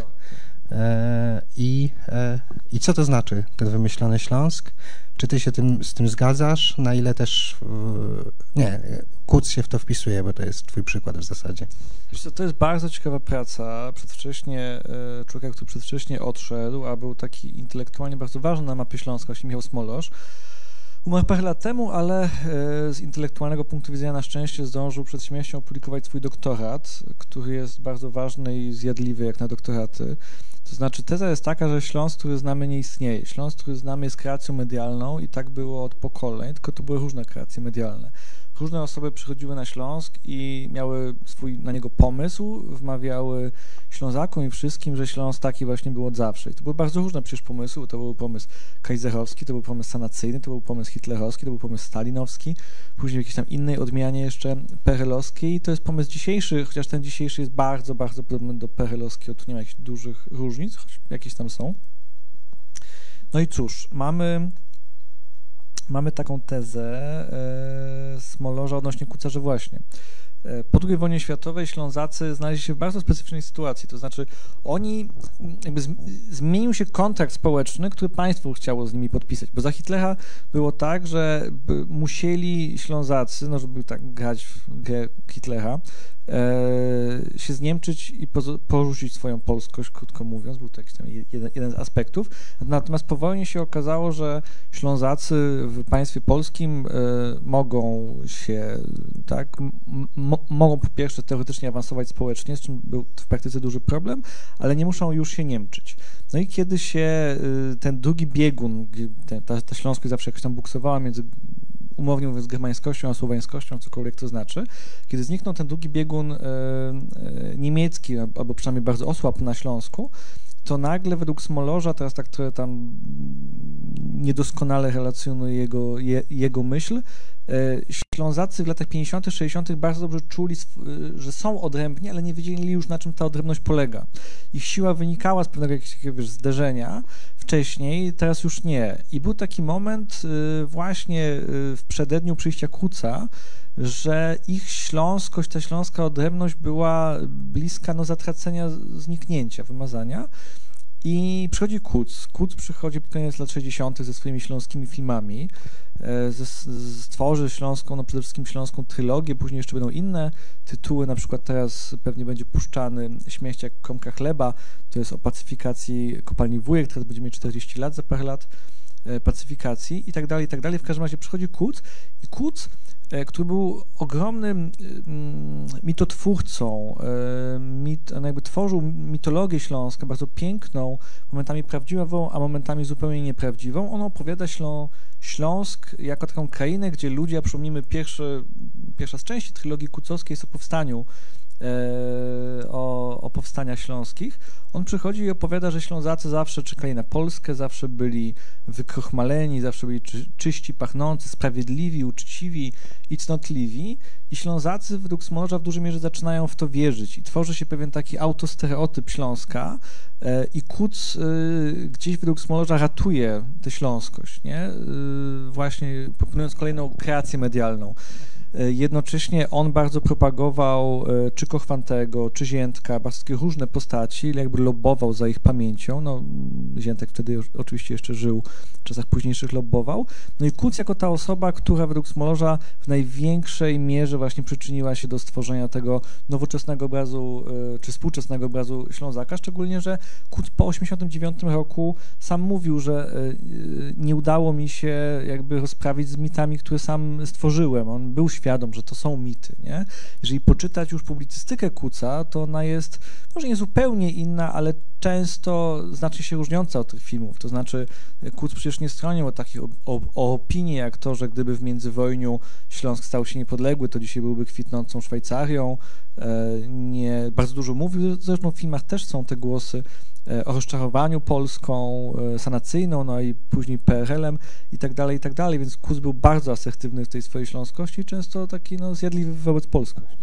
I co to znaczy, ten wymyślony Śląsk? Czy ty się z tym zgadzasz? Na ile też... Nie, Kuc się w to wpisuje, bo to jest twój przykład w zasadzie. Wiesz co, to jest bardzo ciekawa praca. Człowiek, który przedwcześnie odszedł, a był taki intelektualnie bardzo ważny na mapie Śląska, właśnie Michał Smolosz. Umarł parę lat temu, ale z intelektualnego punktu widzenia na szczęście zdążył przed śmiercią opublikować swój doktorat, który jest bardzo ważny i zjadliwy jak na doktoraty. To znaczy teza jest taka, że Śląsk, który znamy, nie istnieje. Śląsk, który znamy, jest kreacją medialną i tak było od pokoleń, tylko to były różne kreacje medialne. Różne osoby przychodziły na Śląsk i miały swój na niego pomysł, wmawiały Ślązakom i wszystkim, że Śląsk taki właśnie był od zawsze. I to były bardzo różne przecież pomysły. To był pomysł kajzerowski, to był pomysł sanacyjny, to był pomysł hitlerowski, to był pomysł stalinowski, później w jakiejś tam innej odmianie jeszcze PRL-owskiej. I to jest pomysł dzisiejszy, chociaż ten dzisiejszy jest bardzo, bardzo podobny do PRL-owskiego. Tu nie ma jakichś dużych różnic, choć jakieś tam są. No i cóż, mamy taką tezę Smolorza odnośnie Kuca, że właśnie po II wojnie światowej Ślązacy znaleźli się w bardzo specyficznej sytuacji, to znaczy oni, jakby zmienił się kontrakt społeczny, który państwo chciało z nimi podpisać, bo za Hitlera było tak, że musieli Ślązacy, no żeby tak grać w grę Hitlera, się zniemczyć i porzucić swoją polskość, krótko mówiąc, był to jakiś tam jeden z aspektów. Natomiast po wojnie się okazało, że Ślązacy w państwie polskim mogą się, tak, mogą po pierwsze teoretycznie awansować społecznie, z czym był w praktyce duży problem, ale nie muszą już się niemczyć. No i kiedy się ten drugi biegun, ta śląskość zawsze jakoś tam buksowała między, umownie mówiąc, germańskością a słowiańskością, cokolwiek to znaczy, kiedy zniknął ten drugi biegun niemiecki, albo przynajmniej bardzo osłabł na Śląsku, to nagle według Smolorza, teraz tak trochę tam niedoskonale relacjonuje jego myśl, Ślązacy w latach 50., 60. bardzo dobrze czuli, że są odrębni, ale nie wiedzieli już, na czym ta odrębność polega. Ich siła wynikała z pewnego jakiegoś zderzenia wcześniej, teraz już nie. I był taki moment właśnie w przededniu przyjścia Kuca, że ich śląskość, ta śląska odrębność była bliska zatracenia, zniknięcia, wymazania. I przychodzi Kuc. Kuc przychodzi pod koniec lat 60. ze swoimi śląskimi filmami, stworzy śląską, przede wszystkim śląską trylogię, później jeszcze będą inne tytuły, na przykład teraz pewnie będzie puszczany Śmierć jak kromka chleba, to jest o pacyfikacji kopalni Wujek, teraz będzie mieć 40 lat, za parę lat pacyfikacji i tak dalej, i tak dalej. W każdym razie przychodzi Kuc i Kuc który był ogromnym mitotwórcą, on jakby tworzył mitologię Śląska, bardzo piękną, momentami prawdziwą, a momentami zupełnie nieprawdziwą. On opowiada Śląsk jako taką krainę, gdzie ludzie, a przypomnijmy, pierwsza z części trylogii kucowskiej jest o powstaniu, o powstaniach śląskich. On przychodzi i opowiada, że Ślązacy zawsze czekali na Polskę, zawsze byli wykrochmaleni, zawsze byli czyści, pachnący, sprawiedliwi, uczciwi i cnotliwi. I Ślązacy według Smolorza w dużej mierze zaczynają w to wierzyć i tworzy się pewien taki autostereotyp Śląska i Kuc gdzieś według Smolorza ratuje tę śląskość, nie? Właśnie proponując kolejną kreację medialną. Jednocześnie on bardzo propagował czy Kochwantego, czy Ziętka, bardzo takie różne postaci, jakby lobbował za ich pamięcią. No, Ziętek wtedy oczywiście jeszcze żył, w czasach późniejszych lobbował. No i Kuc jako ta osoba, która według Smolorza w największej mierze właśnie przyczyniła się do stworzenia tego nowoczesnego obrazu, czy współczesnego obrazu Ślązaka, szczególnie, że Kuc po 1989 roku sam mówił, że nie udało mi się jakby rozprawić z mitami, które sam stworzyłem. On był świadom, że to są mity, nie? Jeżeli poczytać już publicystykę Kuca, to ona jest może nie zupełnie inna, ale często znacznie się różniąca od tych filmów. To znaczy Kuc przecież nie stronił od takich opinii jak to, że gdyby w międzywojniu Śląsk stał się niepodległy, to dzisiaj byłby kwitnącą Szwajcarią. Bardzo dużo mówił, zresztą w filmach też są te głosy o rozczarowaniu Polską, sanacyjną, no i później PRL-em i tak dalej, więc Kuc był bardzo asertywny w tej swojej śląskości i często taki zjadliwy wobec polskości.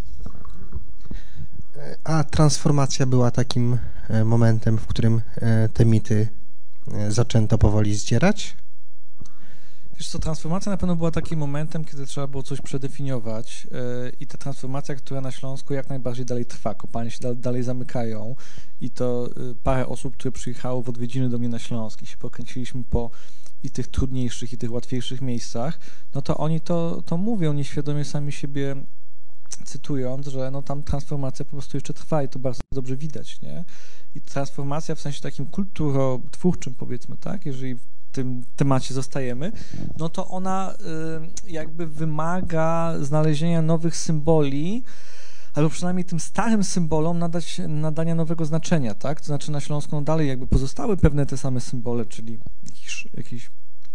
A transformacja była takim momentem, w którym te mity zaczęto powoli zdzierać? Wiesz co, transformacja na pewno była takim momentem, kiedy trzeba było coś przedefiniować i ta transformacja, która na Śląsku jak najbardziej dalej trwa, kopalnie się dalej zamykają i to parę osób, które przyjechało w odwiedziny do mnie na Śląsk i się pokręciliśmy po i tych trudniejszych, i tych łatwiejszych miejscach, no to oni to mówią nieświadomie sami siebie cytując, że no tam transformacja po prostu jeszcze trwa i to bardzo dobrze widać, nie? I transformacja w sensie takim kulturotwórczym, powiedzmy, tak, jeżeli w tym temacie zostajemy, no to ona jakby wymaga znalezienia nowych symboli, albo przynajmniej tym starym symbolom nadania nowego znaczenia, tak? To znaczy na Śląsku dalej jakby pozostały pewne te same symbole, czyli jakiś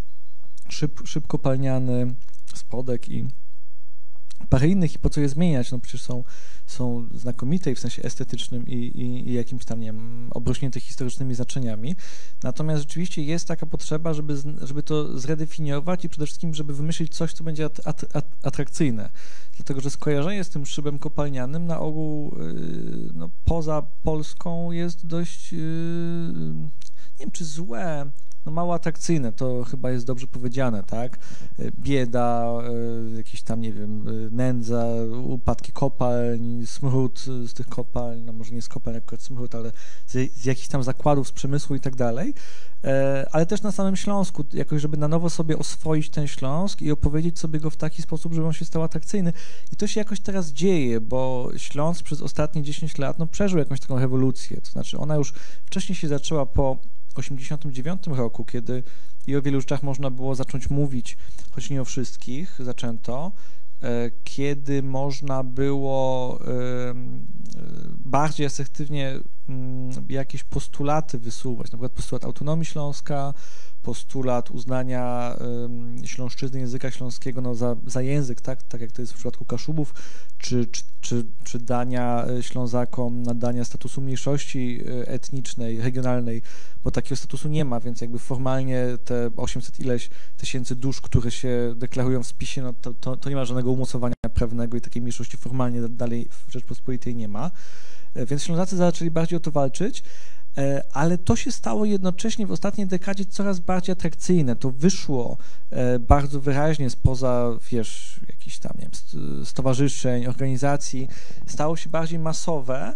szyb kopalniany, spodek i parę innych i po co je zmieniać, no przecież są znakomite i w sensie estetycznym i jakimś tam, nie wiem, obrośnięte historycznymi znaczeniami. Natomiast rzeczywiście jest taka potrzeba, żeby to zredefiniować i przede wszystkim, żeby wymyślić coś, co będzie atrakcyjne. Dlatego, że skojarzenie z tym szybem kopalnianym na ogół no, poza Polską jest dość, nie wiem czy złe, no mało atrakcyjne, to chyba jest dobrze powiedziane, tak? Bieda, jakiś tam, nie wiem, nędza, upadki kopalń, smród z tych kopalń, no może nie z kopalń akurat smród, ale z jakichś tam zakładów, z przemysłu i tak dalej, ale też na samym Śląsku, jakoś żeby na nowo sobie oswoić ten Śląsk i opowiedzieć sobie go w taki sposób, żeby on się stał atrakcyjny. I to się jakoś teraz dzieje, bo Śląsk przez ostatnie 10 lat no, przeżył jakąś taką rewolucję, to znaczy ona już wcześniej się zaczęła po 1989 roku, kiedy i o wielu rzeczach można było zacząć mówić, choć nie o wszystkich zaczęto, kiedy można było bardziej asertywnie jakieś postulaty wysuwać, na przykład postulat autonomii Śląska, postulat uznania śląszczyzny, języka śląskiego no, za język, tak jak to jest w przypadku Kaszubów, czy dania Ślązakom nadania statusu mniejszości etnicznej, regionalnej, bo takiego statusu nie ma, więc jakby formalnie te 800 ileś tysięcy dusz, które się deklarują w spisie, no to nie ma żadnego umocowania prawnego i takiej mniejszości formalnie dalej w Rzeczpospolitej nie ma. Więc Ślązacy zaczęli bardziej o to walczyć, ale to się stało jednocześnie w ostatniej dekadzie coraz bardziej atrakcyjne. To wyszło bardzo wyraźnie spoza, wiesz, jakichś tam, nie wiem, stowarzyszeń, organizacji, stało się bardziej masowe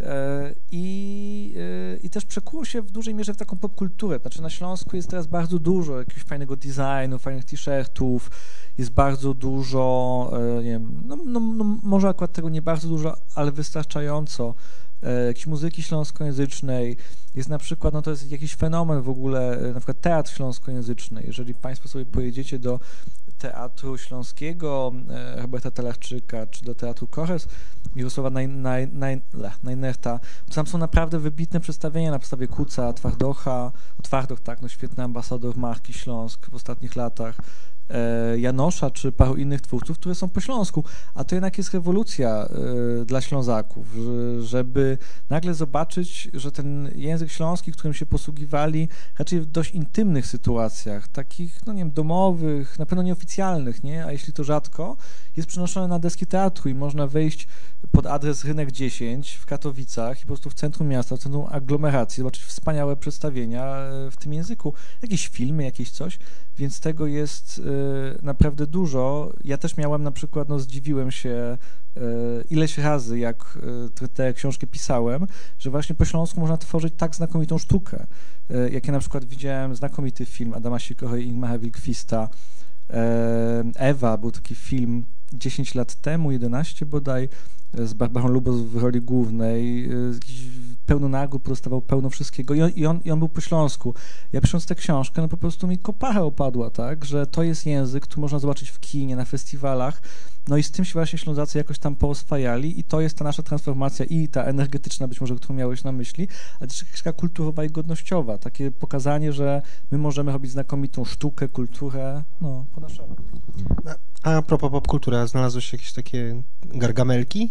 i też przekuło się w dużej mierze w taką popkulturę. Znaczy na Śląsku jest teraz bardzo dużo jakiegoś fajnego designu, fajnych t-shirtów, jest bardzo dużo, nie wiem, no może akurat tego nie bardzo dużo, ale wystarczająco, jakiejś muzyki śląskojęzycznej, jest na przykład, no to jest jakiś fenomen w ogóle, na przykład teatr śląskojęzyczny. Jeżeli Państwo sobie pojedziecie do Teatru Śląskiego Roberta Talarczyka, czy do Teatru Kores Mirosława Najnerta, to tam są naprawdę wybitne przedstawienia na podstawie Kuca, Twardoch, tak, no świetny ambasador marki Śląsk w ostatnich latach, Janosza czy paru innych twórców, które są po śląsku, a to jednak jest rewolucja dla Ślązaków, żeby nagle zobaczyć, że ten język śląski, którym się posługiwali raczej w dość intymnych sytuacjach, takich, no nie wiem, domowych, na pewno nieoficjalnych, nie, a jeśli to rzadko, jest przenoszony na deski teatru i można wejść pod adres Rynek 10 w Katowicach i po prostu w centrum miasta, w centrum aglomeracji, zobaczyć wspaniałe przedstawienia w tym języku, jakieś filmy, jakieś coś, więc tego jest naprawdę dużo. Ja też miałem na przykład, no zdziwiłem się ileś razy, jak tę książkę pisałem, że właśnie po śląsku można tworzyć tak znakomitą sztukę. Jak ja na przykład widziałem znakomity film Adama Sikory i Ingmara Wilkwista, Ewa, był taki film 10 lat temu, 11 bodaj, z Barbarą Lubos w roli głównej, pełno nagród, dostawał pełno wszystkiego i on był po śląsku. Ja pisząc tę książkę, no po prostu mi kopacha opadła, tak, że to jest język, który można zobaczyć w kinie, na festiwalach, no i z tym się właśnie Ślązacy jakoś tam pooswajali i to jest ta nasza transformacja i ta energetyczna być może, którą miałeś na myśli, ale też jakaś taka kulturowa i godnościowa, takie pokazanie, że my możemy robić znakomitą sztukę, kulturę, no, po naszemu. A propos popkultura, znalazłeś jakieś takie gargamelki?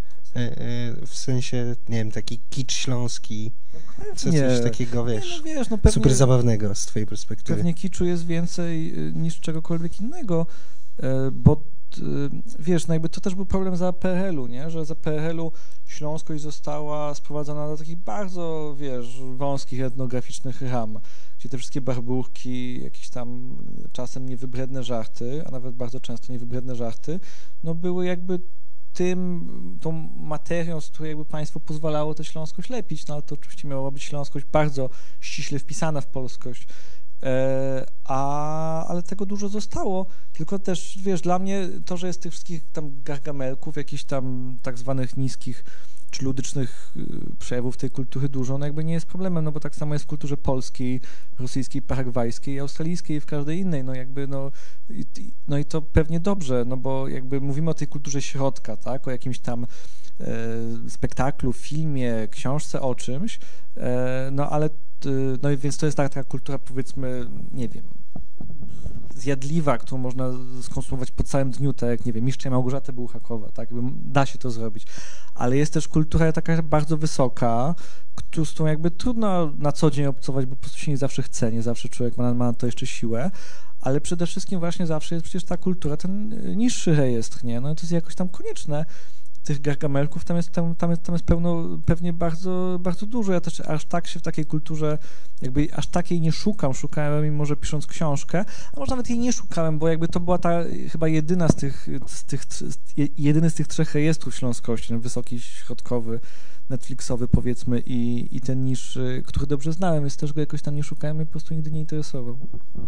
W sensie, nie wiem, taki kicz śląski, coś takiego, wiesz, nie, no wiesz, no pewnie, super zabawnego z twojej perspektywy. Pewnie kiczu jest więcej niż czegokolwiek innego, bo wiesz, no jakby to też był problem za PRL-u, nie? Że za PRL-u śląskość została sprowadzona do takich bardzo, wiesz, wąskich etnograficznych ram, gdzie te wszystkie barbórki, jakieś tam czasem niewybredne żarty, a nawet bardzo często niewybredne żarty, no były jakby tą materią, z której jakby państwo pozwalało tę śląskość lepić, no ale to oczywiście miała być śląskość bardzo ściśle wpisana w polskość, ale tego dużo zostało, tylko też, wiesz, dla mnie to, że jest tych wszystkich tam gargamelków, jakichś tam tak zwanych niskich czy ludycznych przejawów tej kultury dużo, no jakby nie jest problemem, no bo tak samo jest w kulturze polskiej, rosyjskiej, paragwajskiej, australijskiej i w każdej innej, no jakby, no i to pewnie dobrze, no bo jakby mówimy o tej kulturze środka, tak, o jakimś tam spektaklu, filmie, książce, o czymś, no ale, no i więc to jest taka kultura, powiedzmy, nie wiem, zjadliwa, którą można skonsumować po całym dniu, tak jak, nie wiem, Mistrza Małgorzata Bułhakowa, tak, da się to zrobić, ale jest też kultura taka bardzo wysoka, z którą jakby trudno na co dzień obcować, bo po prostu się nie zawsze chce, nie zawsze człowiek ma na to jeszcze siłę, ale przede wszystkim właśnie zawsze jest przecież ta kultura, ten niższy rejestr, nie, no i to jest jakoś tam konieczne. Tych gargamelków tam jest pełno, pewnie bardzo, bardzo dużo. Ja też aż tak się w takiej kulturze, jakby aż takiej nie szukałem, mimo że pisząc książkę, a może nawet jej nie szukałem, bo jakby to była ta chyba jedyny z tych trzech rejestrów śląskości, ten wysoki, środkowy, Netflixowy powiedzmy i ten niższy, który dobrze znałem, więc też go jakoś tam nie szukałem i po prostu nigdy nie interesował.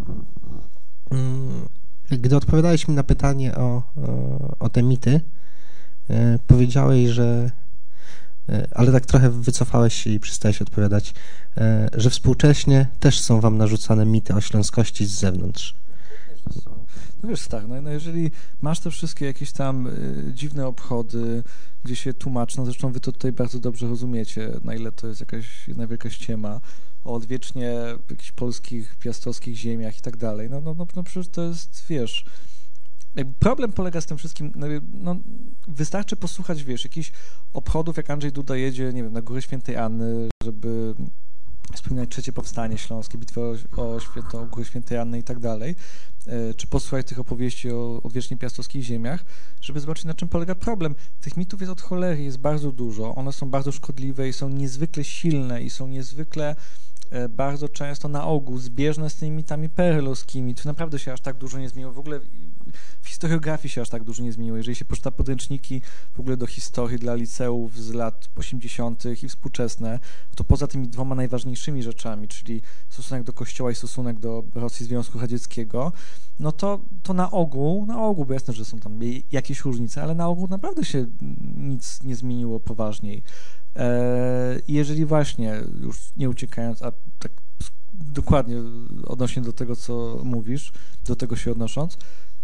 Gdy odpowiadałeś mi na pytanie o te mity, powiedziałeś, że, ale tak trochę wycofałeś się i przestałeś odpowiadać, że współcześnie też są wam narzucane mity o śląskości z zewnątrz. No wiesz, tak, no jeżeli masz te wszystkie jakieś tam dziwne obchody, gdzie się tłumaczy, no zresztą wy to tutaj bardzo dobrze rozumiecie, na ile to jest jakaś jedna wielka ściema, o odwiecznie jakichś polskich, piastowskich ziemiach i tak dalej, no przecież to jest, wiesz, jakby problem polega z tym wszystkim, no wystarczy posłuchać, wiesz, jakichś obchodów, jak Andrzej Duda jedzie, nie wiem, na Górę Świętej Anny, żeby wspominać trzecie powstanie śląskie, bitwę o Górę Świętej Anny i tak dalej, czy posłuchać tych opowieści o odwiecznie piastowskich ziemiach, żeby zobaczyć, na czym polega problem. Tych mitów jest od cholery, jest bardzo dużo, one są bardzo szkodliwe i są niezwykle silne i są niezwykle bardzo często na ogół zbieżne z tymi mitami perelowskimi. To naprawdę się aż tak dużo nie zmieniło. W ogóle w historiografii się aż tak dużo nie zmieniło. Jeżeli się poczyta podręczniki w ogóle do historii dla liceów z lat 80. i współczesne, to poza tymi dwoma najważniejszymi rzeczami, czyli stosunek do Kościoła i stosunek do Rosji Związku Radzieckiego, no to na ogół, bo jasne, że są tam jakieś różnice, ale na ogół naprawdę się nic nie zmieniło poważniej. Jeżeli właśnie, już nie uciekając, a tak dokładnie odnośnie do tego, co mówisz, do tego się odnosząc,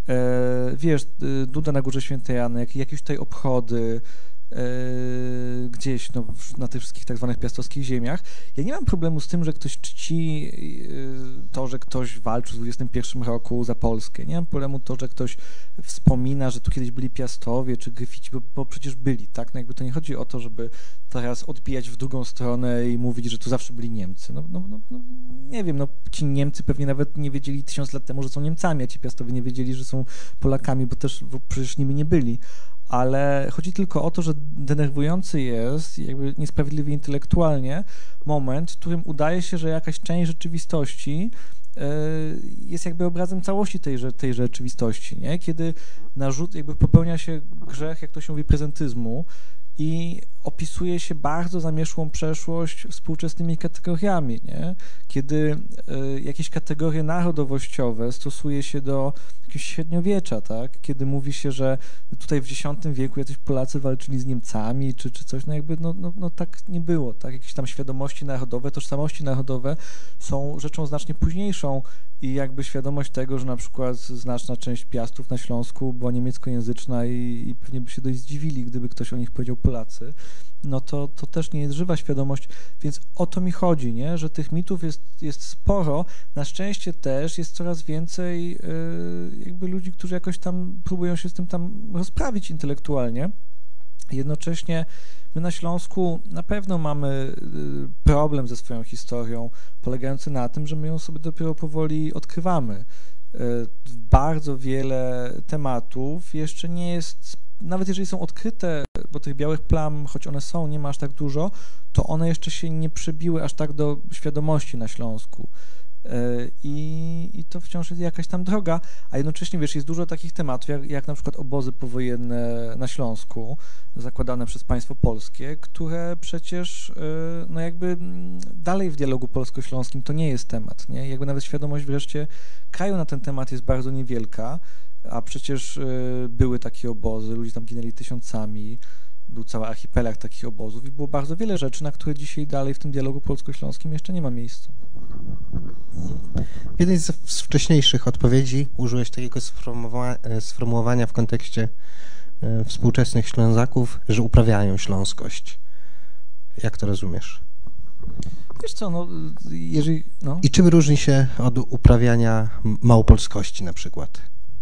Wiesz, Duda na Górze Świętej Anny, jakieś tutaj obchody, gdzieś na tych wszystkich tak zwanych piastowskich ziemiach. Ja nie mam problemu z tym, że ktoś czci to, że ktoś walczył w 21 roku za Polskę. Nie mam problemu to, że ktoś wspomina, że tu kiedyś byli Piastowie czy Gryfici, bo przecież byli, tak? No jakby to nie chodzi o to, żeby teraz odbijać w drugą stronę i mówić, że tu zawsze byli Niemcy. Nie wiem, ci Niemcy pewnie nawet nie wiedzieli 1000 lat temu, że są Niemcami, a ci Piastowie nie wiedzieli, że są Polakami, bo też przecież nimi nie byli. Ale chodzi tylko o to, że denerwujący jest, jakby niesprawiedliwy intelektualnie, moment, w którym udaje się, że jakaś część rzeczywistości jest jakby obrazem całości tej rzeczywistości, nie? Kiedy jakby popełnia się grzech, jak to się mówi, prezentyzmu i opisuje się bardzo zamieszłą przeszłość współczesnymi kategoriami, nie? Kiedy jakieś kategorie narodowościowe stosuje się do jakiegoś średniowiecza, tak? Kiedy mówi się, że tutaj w X wieku jacyś Polacy walczyli z Niemcami, czy coś, jakby tak nie było, tak? Jakieś tam świadomości narodowe, tożsamości narodowe są rzeczą znacznie późniejszą i jakby świadomość tego, że na przykład znaczna część Piastów na Śląsku była niemieckojęzyczna i pewnie by się dość zdziwili, gdyby ktoś o nich powiedział Polacy, no to też nie jest żywa świadomość, więc o to mi chodzi, nie? Że tych mitów jest sporo. Na szczęście też jest coraz więcej jakby ludzi, którzy jakoś tam próbują się z tym tam rozprawić intelektualnie. Jednocześnie my na Śląsku na pewno mamy problem ze swoją historią, polegający na tym, że my ją sobie dopiero powoli odkrywamy. Bardzo wiele tematów jeszcze nie jest, nawet jeżeli są odkryte, bo tych białych plam, choć one są, nie ma aż tak dużo, to one jeszcze się nie przebiły aż tak do świadomości na Śląsku. I to wciąż jest jakaś tam droga, a jednocześnie, wiesz, jest dużo takich tematów, jak na przykład obozy powojenne na Śląsku, zakładane przez państwo polskie, które przecież, no jakby dalej w dialogu polsko-śląskim to nie jest temat, nie? Jakby nawet świadomość wreszcie kraju na ten temat jest bardzo niewielka, a przecież były takie obozy, ludzie tam ginęli tysiącami, był cały archipelag takich obozów i było bardzo wiele rzeczy, na które dzisiaj dalej w tym dialogu polsko-śląskim jeszcze nie ma miejsca. W jednej z wcześniejszych odpowiedzi użyłeś takiego sformułowania w kontekście współczesnych Ślązaków, że uprawiają śląskość. Jak to rozumiesz? Wiesz co, jeżeli... I czym różni się od uprawiania małopolskości na przykład?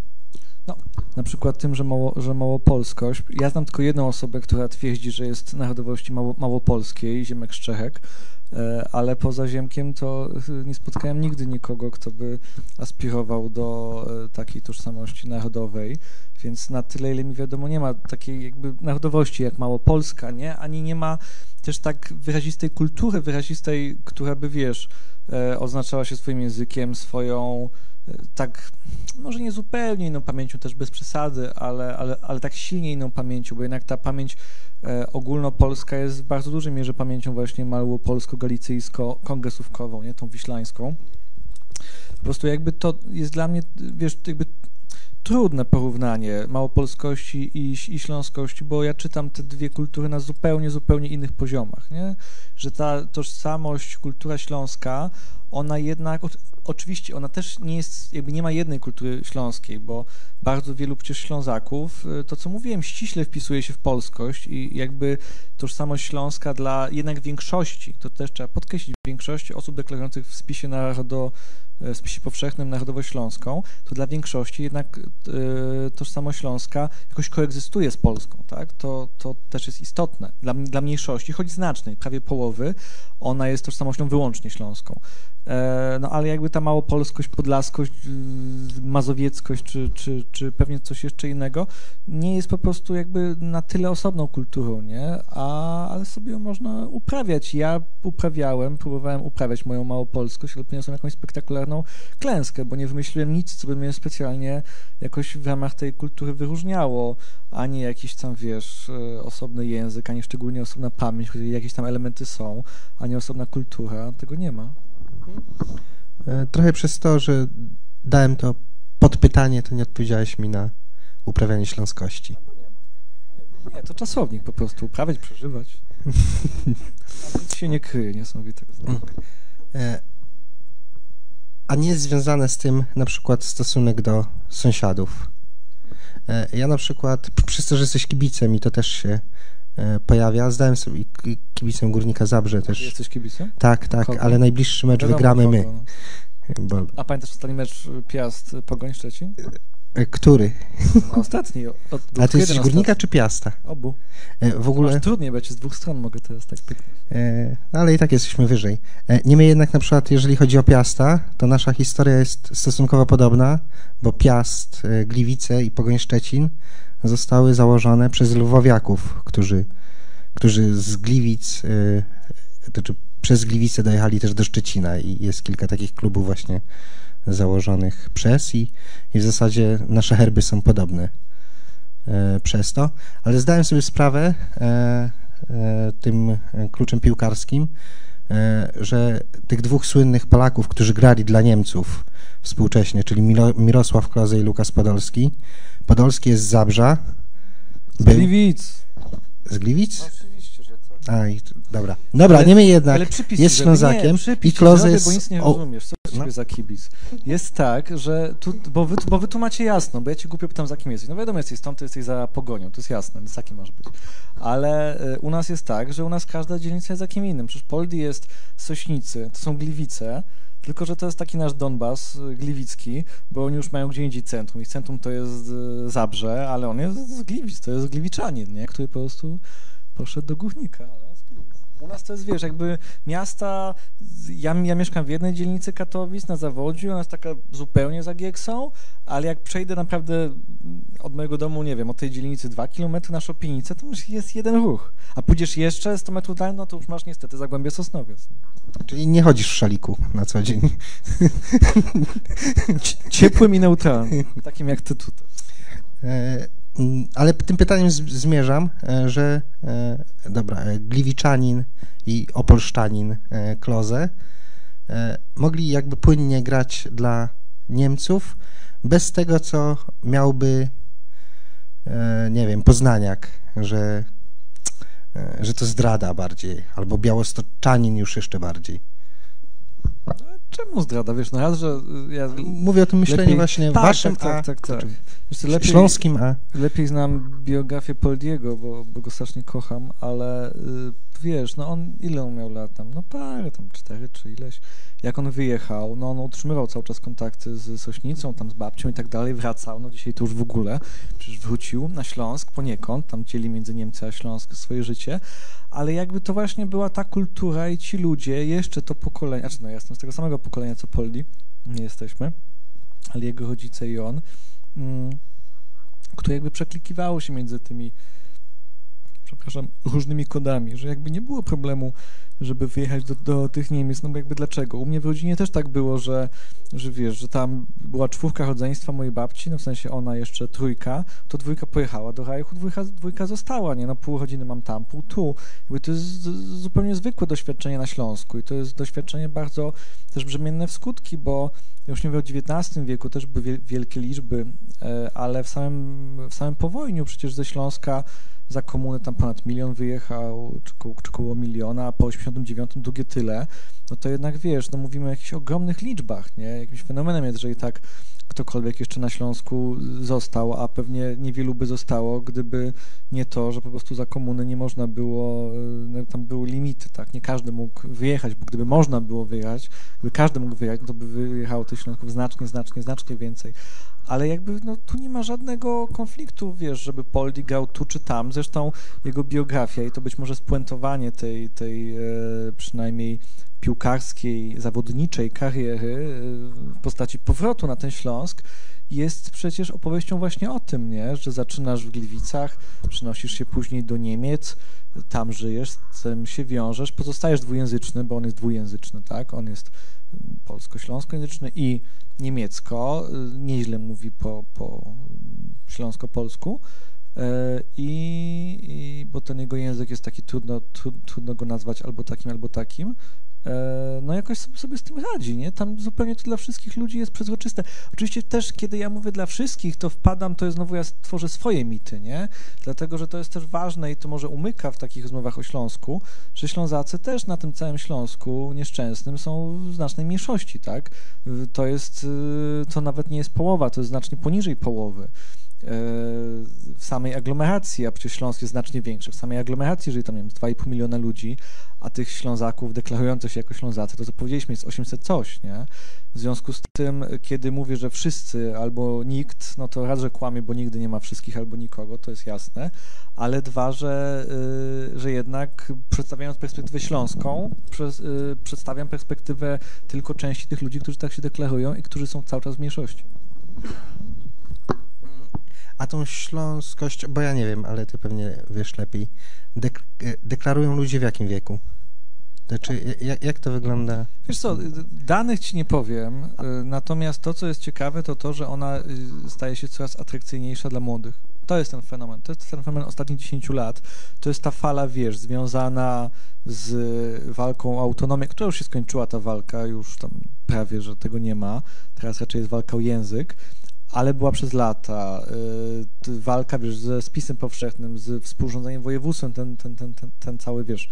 Na przykład tym, że małopolskość. Ja znam tylko jedną osobę, która twierdzi, że jest narodowości małopolskiej, Ziemek Szczechek, ale poza Ziemkiem to nie spotkałem nigdy nikogo, kto by aspirował do takiej tożsamości narodowej, więc na tyle, ile mi wiadomo, nie ma takiej jakby narodowości jak Małopolska, nie? Ani nie ma też tak wyrazistej kultury, która by, wiesz, oznaczała się swoim językiem, swoją tak, może nie zupełnie inną pamięcią, też bez przesady, ale tak silnie inną pamięcią, bo jednak ta pamięć ogólnopolska jest w bardzo dużej mierze pamięcią właśnie małopolsko-galicyjsko-kongresówkową, nie, tą wiślańską. Po prostu jakby to jest dla mnie, wiesz, jakby trudne porównanie małopolskości i śląskości, bo ja czytam te dwie kultury na zupełnie innych poziomach, nie? Że ta tożsamość, kultura śląska, ona jednak, oczywiście ona też nie jest, jakby nie ma jednej kultury śląskiej, bo bardzo wielu przecież Ślązaków, to co mówiłem, ściśle wpisuje się w polskość i jakby tożsamość śląska dla jednak większości, to też trzeba podkreślić, większości osób deklarujących w spisie spisie powszechnym narodowość śląską, to dla większości jednak tożsamość śląska jakoś koegzystuje z polską, tak? To też jest istotne. Dla mniejszości, choć znacznej, prawie połowy, ona jest tożsamością wyłącznie śląską. Ale jakby ta małopolskość, podlaskość, mazowieckość, czy pewnie coś jeszcze innego, nie jest po prostu jakby na tyle osobną kulturą, nie? Ale sobie ją można uprawiać. Ja próbowałem uprawiać moją małopolskość, ale poniosłem jakąś spektakularną klęskę, bo nie wymyśliłem nic, co by mnie specjalnie jakoś w ramach tej kultury wyróżniało, ani jakiś tam, wiesz, osobny język, ani szczególnie osobna pamięć, choć jakieś tam elementy są, ani osobna kultura, tego nie ma. Trochę przez to, że dałem to podpytanie, to nie odpowiedziałeś mi na uprawianie śląskości. Nie, to czasownik po prostu, uprawiać, przeżywać. Nic się nie kryje niesamowitego. a nie jest związane z tym na przykład stosunek do sąsiadów. Ja na przykład, przez to, że jesteś kibicem i to też się pojawia, zdałem sobie kibicem Górnika Zabrze też. Jesteś kibicem? Tak, Kogo? ale najbliższy mecz Wiadomo, wygramy my. kogo, no. Bo... A pamiętasz ostatni mecz Piast-Pogoń Szczecin? Który? No, ostatni. A ty jesteś Górnika czy Piasta? Obu. W ogóle... Masz trudniej, bo ja ci z dwóch stron mogę teraz tak pyknąć. Ale i tak jesteśmy wyżej. Niemniej jednak na przykład, jeżeli chodzi o Piasta, to nasza historia jest stosunkowo podobna, bo Piast, Gliwice i Pogoń Szczecin zostały założone przez lwowiaków, którzy z Gliwic, znaczy przez Gliwice dojechali też do Szczecina i jest kilka takich klubów właśnie założonych przez i w zasadzie nasze herby są podobne przez to, ale zdałem sobie sprawę tym kluczem piłkarskim, że tych dwóch słynnych Polaków, którzy grali dla Niemców współcześnie, czyli Mirosław Klose i Lukas Podolski. Podolski jest z Zabrza. Z Gliwic. Z Gliwic? No, oczywiście, że tak. Dobra, niemniej jednak jest Ślązakiem i Klose jest... Bo nic nie rozumiesz, co ciebie za kibic. Jest tak, że tu, bo wy tu macie jasno, bo ja cię głupio pytam, za kim jesteś. No wiadomo, jesteś stąd, to jesteś za Pogonią, to jest jasne, za kim masz być. Ale u nas jest tak, że u nas każda dzielnica jest za kim innym. Przecież Poldi jest z Sośnicy, to są Gliwice, tylko że to jest taki nasz Donbas gliwicki, bo oni już mają gdzie indziej centrum. Ich centrum to jest Zabrze, ale on jest z Gliwic, to jest Gliwiczanin, nie? Który po prostu poszedł do Górnika. U nas to jest, wiesz, jakby miasta, ja mieszkam w jednej dzielnicy Katowic na Zawodziu, ona jest taka zupełnie za Gieksą, ale jak przejdę naprawdę od mojego domu, nie wiem, od tej dzielnicy 2 km na Szopienicę, to już jest jeden ruch. A pójdziesz jeszcze 100 metrów dalej, no to już masz niestety Zagłębie Sosnowiec. Czyli nie chodzisz w szaliku na co dzień. Ciepłym i neutralnym, takim jak ty tutaj. Ale tym pytaniem zmierzam, że Gliwiczanin i Opolszczanin Klose mogli jakby płynnie grać dla Niemców bez tego, co miałby, nie wiem, Poznaniak, że to zdrada bardziej, albo Białostoczanin już jeszcze bardziej. Czemu zdrada? Wiesz, no raz, że ja... Mówię o tym myśleniu właśnie waszym, tak. Wiesz, śląskim, lepiej znam biografię Poldiego, bo go strasznie kocham, ale wiesz, no ile on miał lat tam? No parę, tam 4 czy ileś. Jak on wyjechał, no on utrzymywał cały czas kontakty z Sośnicą, tam z babcią i tak dalej, wracał, no dzisiaj to już w ogóle, przecież wrócił na Śląsk poniekąd, tam dzieli między Niemcy a Śląsk swoje życie, ale jakby to właśnie była ta kultura i ci ludzie, jeszcze to pokolenie, no ja jestem z tego samego pokolenia co Poldi, nie jesteśmy, ale jego rodzice i on, które jakby przeklikiwało się między tymi, różnymi kodami, że jakby nie było problemu, żeby wyjechać do tych Niemiec, no bo jakby dlaczego? U mnie w rodzinie też tak było, że wiesz, że tam była 4 rodzeństwa mojej babci, no w sensie ona jeszcze 3, to 2 pojechała do Reichu, 2 została, nie? No pół rodziny mam tam, pół tu. Jakby to jest zupełnie zwykłe doświadczenie na Śląsku i to jest doświadczenie bardzo też brzemienne w skutki, bo ja już nie wiem, w XIX wieku też były wielkie liczby, ale w samym powojniu przecież ze Śląska za komuny tam ponad 1 milion wyjechał, czy koło 1 miliona, a po 89 drugie tyle, no to jednak wiesz, no mówimy o jakichś ogromnych liczbach, nie? Jakimś fenomenem jest, że i tak ktokolwiek jeszcze na Śląsku został, a pewnie niewielu by zostało, gdyby nie to, że po prostu za komuny nie można było, tam były limity, tak? Nie każdy mógł wyjechać, bo gdyby można było wyjechać, gdyby każdy mógł wyjechać, no to by wyjechało tych Śląsków znacznie więcej. Ale jakby no, tu nie ma żadnego konfliktu, wiesz, żeby Poldi grał tu czy tam. Zresztą jego biografia i to być może spuentowanie tej przynajmniej piłkarskiej, zawodniczej kariery w postaci powrotu na ten Śląsk jest przecież opowieścią właśnie o tym, nie? Że zaczynasz w Gliwicach, przenosisz się później do Niemiec, tam żyjesz, z tym się wiążesz, pozostajesz dwujęzyczny, bo on jest dwujęzyczny, tak? On jest polsko-śląskojęzyczny i niemiecko, nieźle mówi po śląsko-polsku, bo ten jego język jest taki trudno go nazwać albo takim, no jakoś sobie z tym radzi, nie? Tam zupełnie to dla wszystkich ludzi jest przezroczyste. Oczywiście też, kiedy ja mówię dla wszystkich, to wpadam, to jest znowu, ja tworzę swoje mity, nie? Dlatego, że to jest też ważne i to może umyka w takich rozmowach o Śląsku, że Ślązacy też na tym całym Śląsku nieszczęsnym są w znacznej mniejszości, tak? To jest, to nawet nie jest połowa, to jest znacznie poniżej połowy. W samej aglomeracji, a przecież Śląsk jest znacznie większy, w samej aglomeracji, jeżeli tam, nie wiem, 2,5 miliona ludzi, a tych Ślązaków deklarujących się jako Ślązacy, to co powiedzieliśmy, jest 800 coś, nie? W związku z tym, kiedy mówię, że wszyscy albo nikt, no to raz, że kłamie, bo nigdy nie ma wszystkich albo nikogo, to jest jasne, ale dwa, że jednak przedstawiając perspektywę śląską, przedstawiam perspektywę tylko części tych ludzi, którzy tak się deklarują i którzy są cały czas w mniejszości. A tą śląskość, bo ja nie wiem, ale ty pewnie wiesz lepiej, deklarują ludzie w jakim wieku? Znaczy, jak to wygląda? Wiesz co, danych ci nie powiem, natomiast to, co jest ciekawe, to to, że ona staje się coraz atrakcyjniejsza dla młodych. To jest ten fenomen. To jest ten fenomen ostatnich 10 lat. To jest ta fala, wiesz, związana z walką o autonomię, która już się skończyła, ta walka, już tam prawie, że tego nie ma. Teraz raczej jest walka o język. Ale była przez lata walka, wiesz, ze spisem powszechnym, z współrządzeniem województwem, ten cały, wiesz,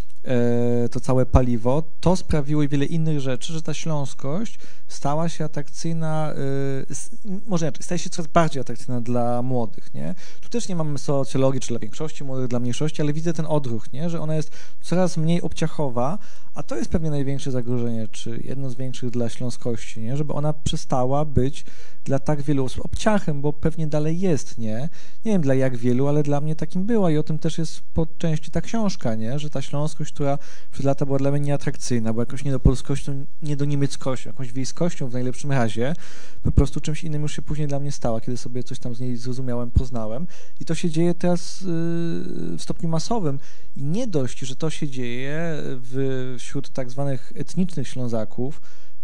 to całe paliwo, to sprawiło i wiele innych rzeczy, że ta śląskość stała się atrakcyjna, może inaczej, staje się coraz bardziej atrakcyjna dla młodych, nie? Tu też nie mamy socjologii, czy dla większości młodych, dla mniejszości, ale widzę ten odruch, nie? Że ona jest coraz mniej obciachowa, a to jest pewnie największe zagrożenie, czy jedno z większych dla śląskości, nie? Żeby ona przestała być dla tak wielu osób obciachem, bo pewnie dalej jest, nie? Nie wiem dla jak wielu, ale dla mnie takim była i o tym też jest po części ta książka, nie? Że ta śląskość, która przez lata była dla mnie nieatrakcyjna, była jakąś niedopolskością, niedoniemieckością, jakąś wiejskością w najlepszym razie, po prostu czymś innym już się później dla mnie stała, kiedy sobie coś tam z niej zrozumiałem, poznałem i to się dzieje teraz w stopniu masowym i nie dość, że to się dzieje wśród tak zwanych etnicznych Ślązaków,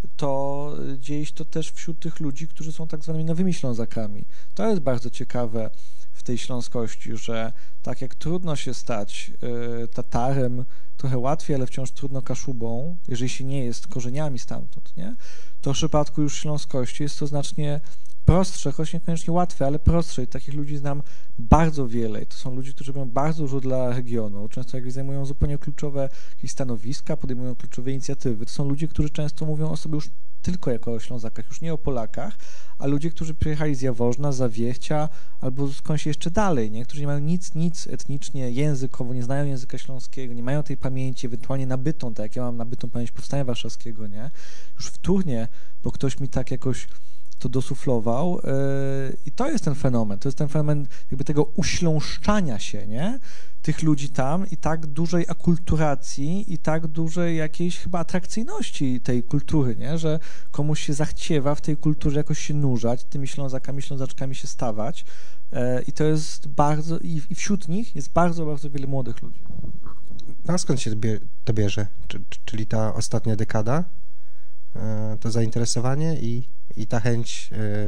to dzieje się to też wśród tych ludzi, którzy są tak zwanymi nowymi Ślązakami. To jest bardzo ciekawe w tej śląskości, że tak jak trudno się stać Tatarem, trochę łatwiej, ale wciąż trudno Kaszubą, jeżeli się nie jest korzeniami stamtąd, nie? To w przypadku już śląskości jest to znacznie prostsze, choć niekoniecznie łatwe, ale prostsze i takich ludzi znam bardzo wiele i to są ludzie, którzy robią bardzo dużo dla regionu, często jakieś zajmują zupełnie kluczowe jakieś stanowiska, podejmują kluczowe inicjatywy. To są ludzie, którzy często mówią o sobie już tylko jako o Ślązakach, już nie o Polakach, a ludzie, którzy przyjechali z Jaworzna, z Zawiechcia albo skądś jeszcze dalej, nie? Którzy nie mają nic etnicznie, językowo, nie znają języka śląskiego, nie mają tej pamięci ewentualnie nabytą, tak jak ja mam nabytą pamięć Powstania Warszawskiego, nie? Już wtórnie, bo ktoś mi tak jakoś to dosuflował i to jest ten fenomen jakby tego uśląszczania się, nie? Tych ludzi tam i tak dużej akulturacji i tak dużej jakiejś chyba atrakcyjności tej kultury, nie? Że komuś się zachciewa w tej kulturze jakoś się nurzać, tymi Ślązakami, Ślązaczkami się stawać i to jest bardzo, i wśród nich jest bardzo, bardzo wiele młodych ludzi. A skąd się to bierze? Czyli ta ostatnia dekada? To zainteresowanie i ta chęć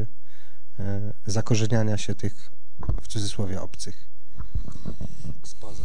zakorzeniania się tych, w cudzysłowie, obcych spoza.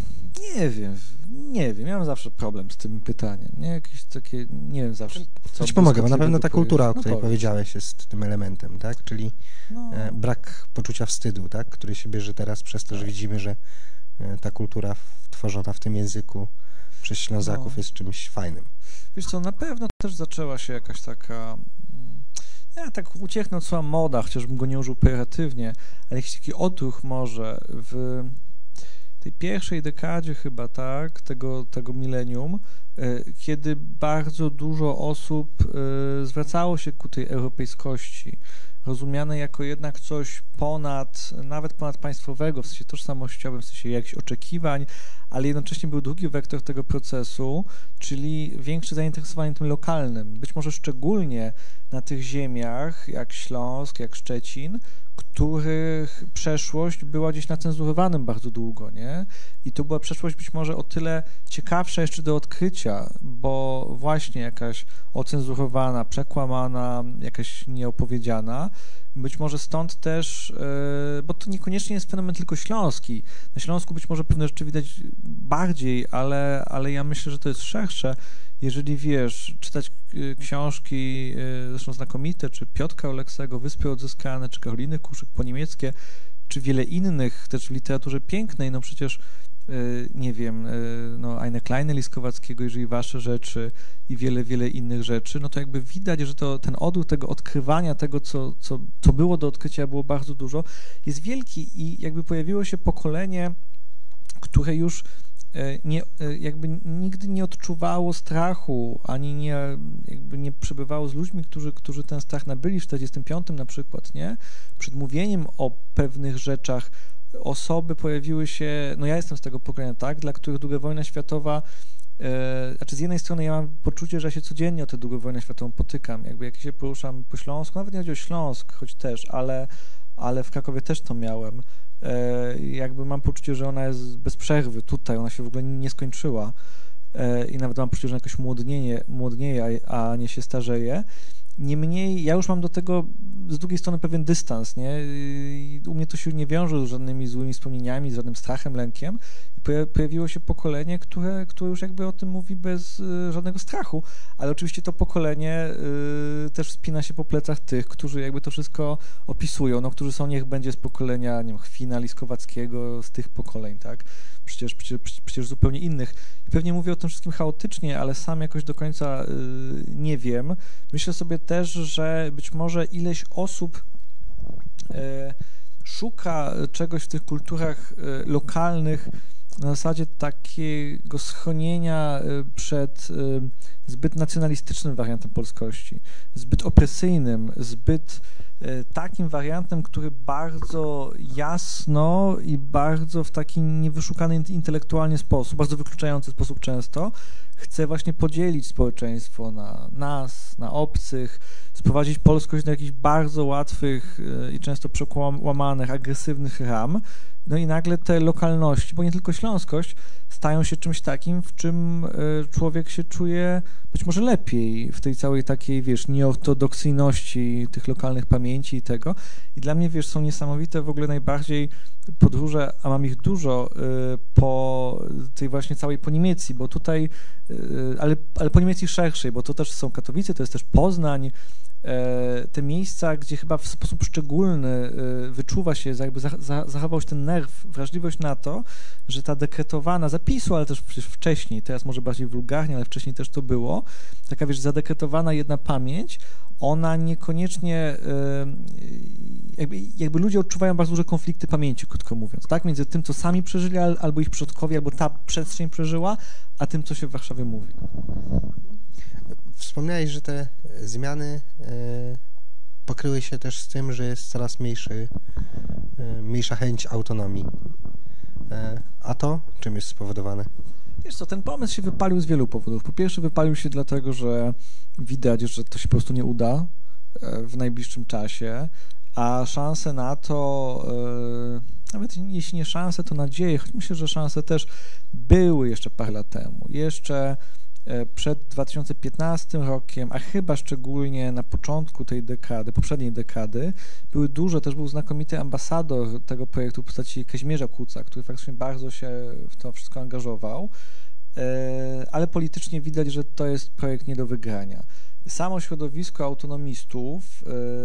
Nie wiem, ja mam zawsze problem z tym pytaniem, nie? Jakieś takie, nie wiem zawsze, co ci pomogę, bo na pewno ta kultura, o której powiedziałeś, jest tym elementem, tak? Czyli brak poczucia wstydu, tak? Który się bierze teraz przez to, że widzimy, że ta kultura tworzona w tym języku przez Ślązaków jest czymś fajnym. Wiesz co, na pewno też zaczęła się jakaś taka, ja tak uciechnę od słowa moda, chociażbym go nie użył pejoratywnie, ale jakiś taki odruch może w tej pierwszej dekadzie chyba, tak, tego milenium, kiedy bardzo dużo osób zwracało się ku tej europejskości, rozumiane jako jednak coś nawet ponadpaństwowego, w sensie tożsamościowym, w sensie jakichś oczekiwań, ale jednocześnie był drugi wektor tego procesu, czyli większe zainteresowanie tym lokalnym. Być może szczególnie na tych ziemiach, jak Śląsk, jak Szczecin, których przeszłość była gdzieś nacenzurowanym bardzo długo, nie? I to była przeszłość być może o tyle ciekawsza jeszcze do odkrycia, bo właśnie jakaś ocenzurowana, przekłamana, jakaś nieopowiedziana, być może stąd też, bo to niekoniecznie jest fenomen tylko śląski. Na Śląsku być może pewne rzeczy widać bardziej, ale ja myślę, że to jest szersze. jeżeli wiesz, czytać książki, zresztą znakomite, czy Piotra Oleksego, Wyspy Odzyskane, czy Karoliny Kuszyk po niemieckie, czy wiele innych też w literaturze pięknej, no przecież nie wiem, no Eine Kleine Liskowackiego, jeżeli wasze rzeczy i wiele innych rzeczy, no to jakby widać, że to ten odruch tego odkrywania tego, co było do odkrycia, było bardzo dużo, jest wielki i jakby pojawiło się pokolenie, które już jakby nigdy nie odczuwało strachu, ani jakby nie przebywało z ludźmi, którzy ten strach nabyli w 1945 na przykład, nie? Przed mówieniem o pewnych rzeczach osoby pojawiły się, no ja jestem z tego pokolenia, tak, dla których II wojna światowa, znaczy z jednej strony ja mam poczucie, że ja się codziennie o tę II wojnę światową potykam, jakby jak się poruszam po Śląsku, nawet nie chodzi o Śląsk, choć też, ale w Krakowie też to miałem, jakby mam poczucie, że ona jest bez przerwy tutaj, ona się w ogóle nie skończyła i nawet mam poczucie, że jakoś młodnieje, a nie się starzeje. Niemniej ja już mam do tego z drugiej strony pewien dystans, nie? I u mnie to się nie wiąże z żadnymi złymi wspomnieniami, z żadnym strachem, lękiem. I pojawiło się pokolenie, które już jakby o tym mówi bez żadnego strachu, ale oczywiście to pokolenie też wspina się po plecach tych, którzy jakby to wszystko opisują, no, którzy są, niech będzie z pokolenia, nie wiem, Chwina, Liskowackiego, z tych pokoleń, tak? Przecież zupełnie innych. I pewnie mówię o tym wszystkim chaotycznie, ale sam jakoś do końca nie wiem. Myślę sobie też, że być może ileś osób szuka czegoś w tych kulturach lokalnych na zasadzie takiego schronienia przed zbyt nacjonalistycznym wariantem polskości, zbyt opresyjnym, zbyt takim wariantem, który bardzo jasno i bardzo w taki niewyszukany intelektualnie sposób, bardzo wykluczający sposób często, chce właśnie podzielić społeczeństwo na nas, na obcych, sprowadzić polskość do jakichś bardzo łatwych i często przekłamanych, agresywnych ram. No i nagle te lokalności, bo nie tylko śląskość, stają się czymś takim, w czym człowiek się czuje być może lepiej w tej całej takiej, wiesz, nieortodoksyjności tych lokalnych pamięci i tego. I dla mnie, wiesz, są niesamowite w ogóle najbardziej podróże, a mam ich dużo, po tej właśnie całej Poniemiecki, bo tutaj, ale Poniemiecki szerszej, bo to też są Katowice, to jest też Poznań, te miejsca, gdzie chyba w sposób szczególny wyczuwa się, jakby zachował się ten nerw, wrażliwość na to, że ta dekretowana zapisu, ale też przecież wcześniej, teraz może bardziej wulgarnie, ale wcześniej też to było, taka, wiesz, zadekretowana jedna pamięć, ona niekoniecznie, jakby ludzie odczuwają bardzo duże konflikty pamięci, krótko mówiąc, tak, między tym, co sami przeżyli, albo ich przodkowie, albo ta przestrzeń przeżyła, a tym, co się w Warszawie mówi. Wspomniałeś, że te zmiany pokryły się też z tym, że jest coraz mniejsza chęć autonomii. A to czym jest spowodowane? Wiesz co, ten pomysł się wypalił z wielu powodów. Po pierwsze wypalił się dlatego, że widać, że to się po prostu nie uda w najbliższym czasie, a szanse na to, nawet jeśli nie szanse, to nadzieje, choć myślę, że szanse też były jeszcze parę lat temu. Jeszcze przed 2015 rokiem, a chyba szczególnie na początku tej dekady, poprzedniej dekady, były duże, też był znakomity ambasador tego projektu w postaci Kazimierza Kuca, który faktycznie bardzo się w to wszystko angażował, ale politycznie widać, że to jest projekt nie do wygrania. Samo środowisko autonomistów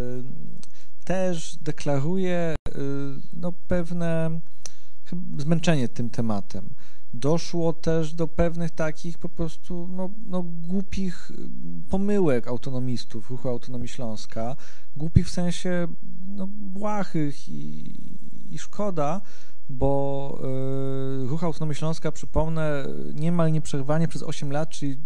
też deklaruje no, pewne zmęczenie tym tematem. Doszło też do pewnych takich po prostu no, głupich pomyłek autonomistów Ruchu Autonomii Śląska, głupich w sensie no, błahych i szkoda, bo Ruch Autonomii Śląska, przypomnę, niemal nieprzerwanie przez 8 lat, czyli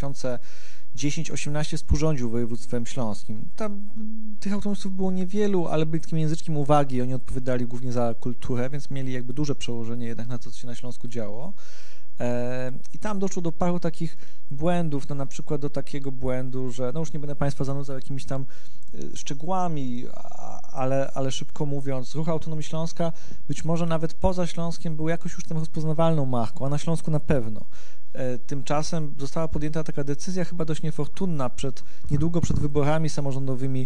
2010-18 współrządził województwem śląskim. Tam tych autonomistów było niewielu, ale byli takim języczkiem uwagi, oni odpowiadali głównie za kulturę, więc mieli jakby duże przełożenie jednak na to, co się na Śląsku działo. I tam doszło do paru takich błędów, no na przykład do takiego błędu, że no już nie będę Państwa zanudzał jakimiś tam szczegółami, ale szybko mówiąc, Ruch Autonomii Śląska być może nawet poza Śląskiem był jakoś już tam rozpoznawalną marką, a na Śląsku na pewno. Tymczasem została podjęta taka decyzja, chyba dość niefortunna, niedługo przed wyborami samorządowymi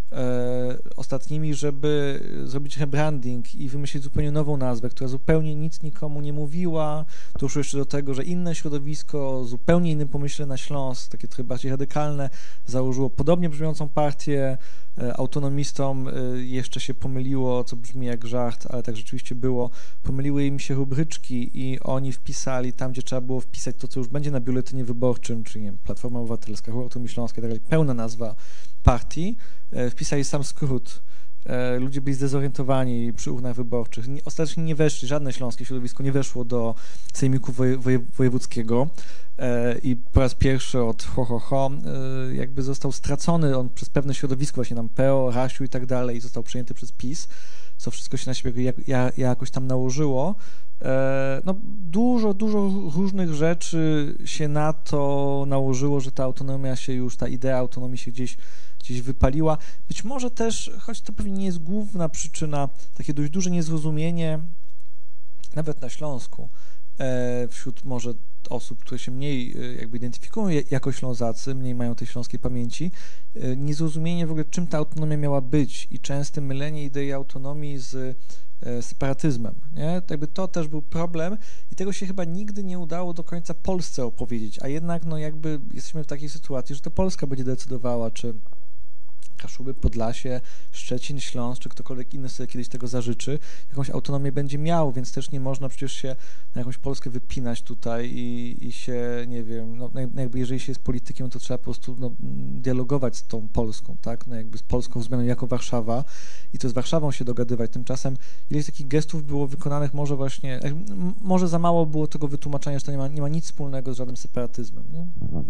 ostatnimi, żeby zrobić rebranding i wymyślić zupełnie nową nazwę, która zupełnie nic nikomu nie mówiła. Doszło jeszcze do tego, że inne środowisko o zupełnie innym pomyśle na Śląsk, takie trochę bardziej radykalne, założyło podobnie brzmiącą partię. Autonomistom jeszcze się pomyliło, co brzmi jak żart, ale tak rzeczywiście było. Pomyliły im się rubryczki i oni wpisali tam, gdzie trzeba było wpisać to, co już będzie na biuletynie wyborczym, czyli nie wiem, Platforma Obywatelska, Ruch Autonomii Śląskiej, tak dalej, pełna nazwa partii, wpisali sam skrót. Ludzie byli zdezorientowani przy urnach wyborczych. Ostatecznie nie weszli, żadne śląskie środowisko nie weszło do sejmiku wojewódzkiego i po raz pierwszy od jakby został stracony on przez pewne środowisko, właśnie tam PO, Rasiu i tak dalej, i został przejęty przez PiS, co wszystko się na siebie jakoś tam nałożyło. No, dużo różnych rzeczy się na to nałożyło, że ta autonomia się już, ta idea autonomii się gdzieś wypaliła. Być może też, choć to pewnie nie jest główna przyczyna, takie dość duże niezrozumienie, nawet na Śląsku, wśród może osób, które się mniej jakby identyfikują jako Ślązacy, mniej mają tej śląskiej pamięci, niezrozumienie w ogóle, czym ta autonomia miała być i częste mylenie idei autonomii z separatyzmem, nie? Jakby to też był problem i tego się chyba nigdy nie udało do końca Polsce opowiedzieć, a jednak no jakby jesteśmy w takiej sytuacji, że to Polska będzie decydowała, czy Kaszuby, Podlasie, Szczecin, Śląsk, czy ktokolwiek inny sobie kiedyś tego zażyczy, jakąś autonomię będzie miał, więc też nie można przecież się na jakąś Polskę wypinać tutaj i się, nie wiem, no jakby jeżeli się jest politykiem, to trzeba po prostu dialogować z tą Polską, tak, no jakby z Polską względem jako Warszawa i to z Warszawą się dogadywać. Tymczasem ileś takich gestów było wykonanych, może właśnie, może za mało było tego wytłumaczenia, że to nie ma nic wspólnego z żadnym separatyzmem, nie?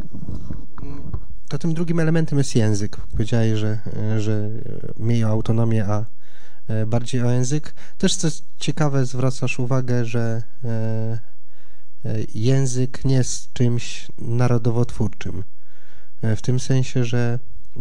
To tym drugim elementem jest język. Powiedziałeś, że mniej o autonomię, a bardziej o język. Też co ciekawe, zwracasz uwagę, że język nie jest czymś narodowotwórczym. W tym sensie, że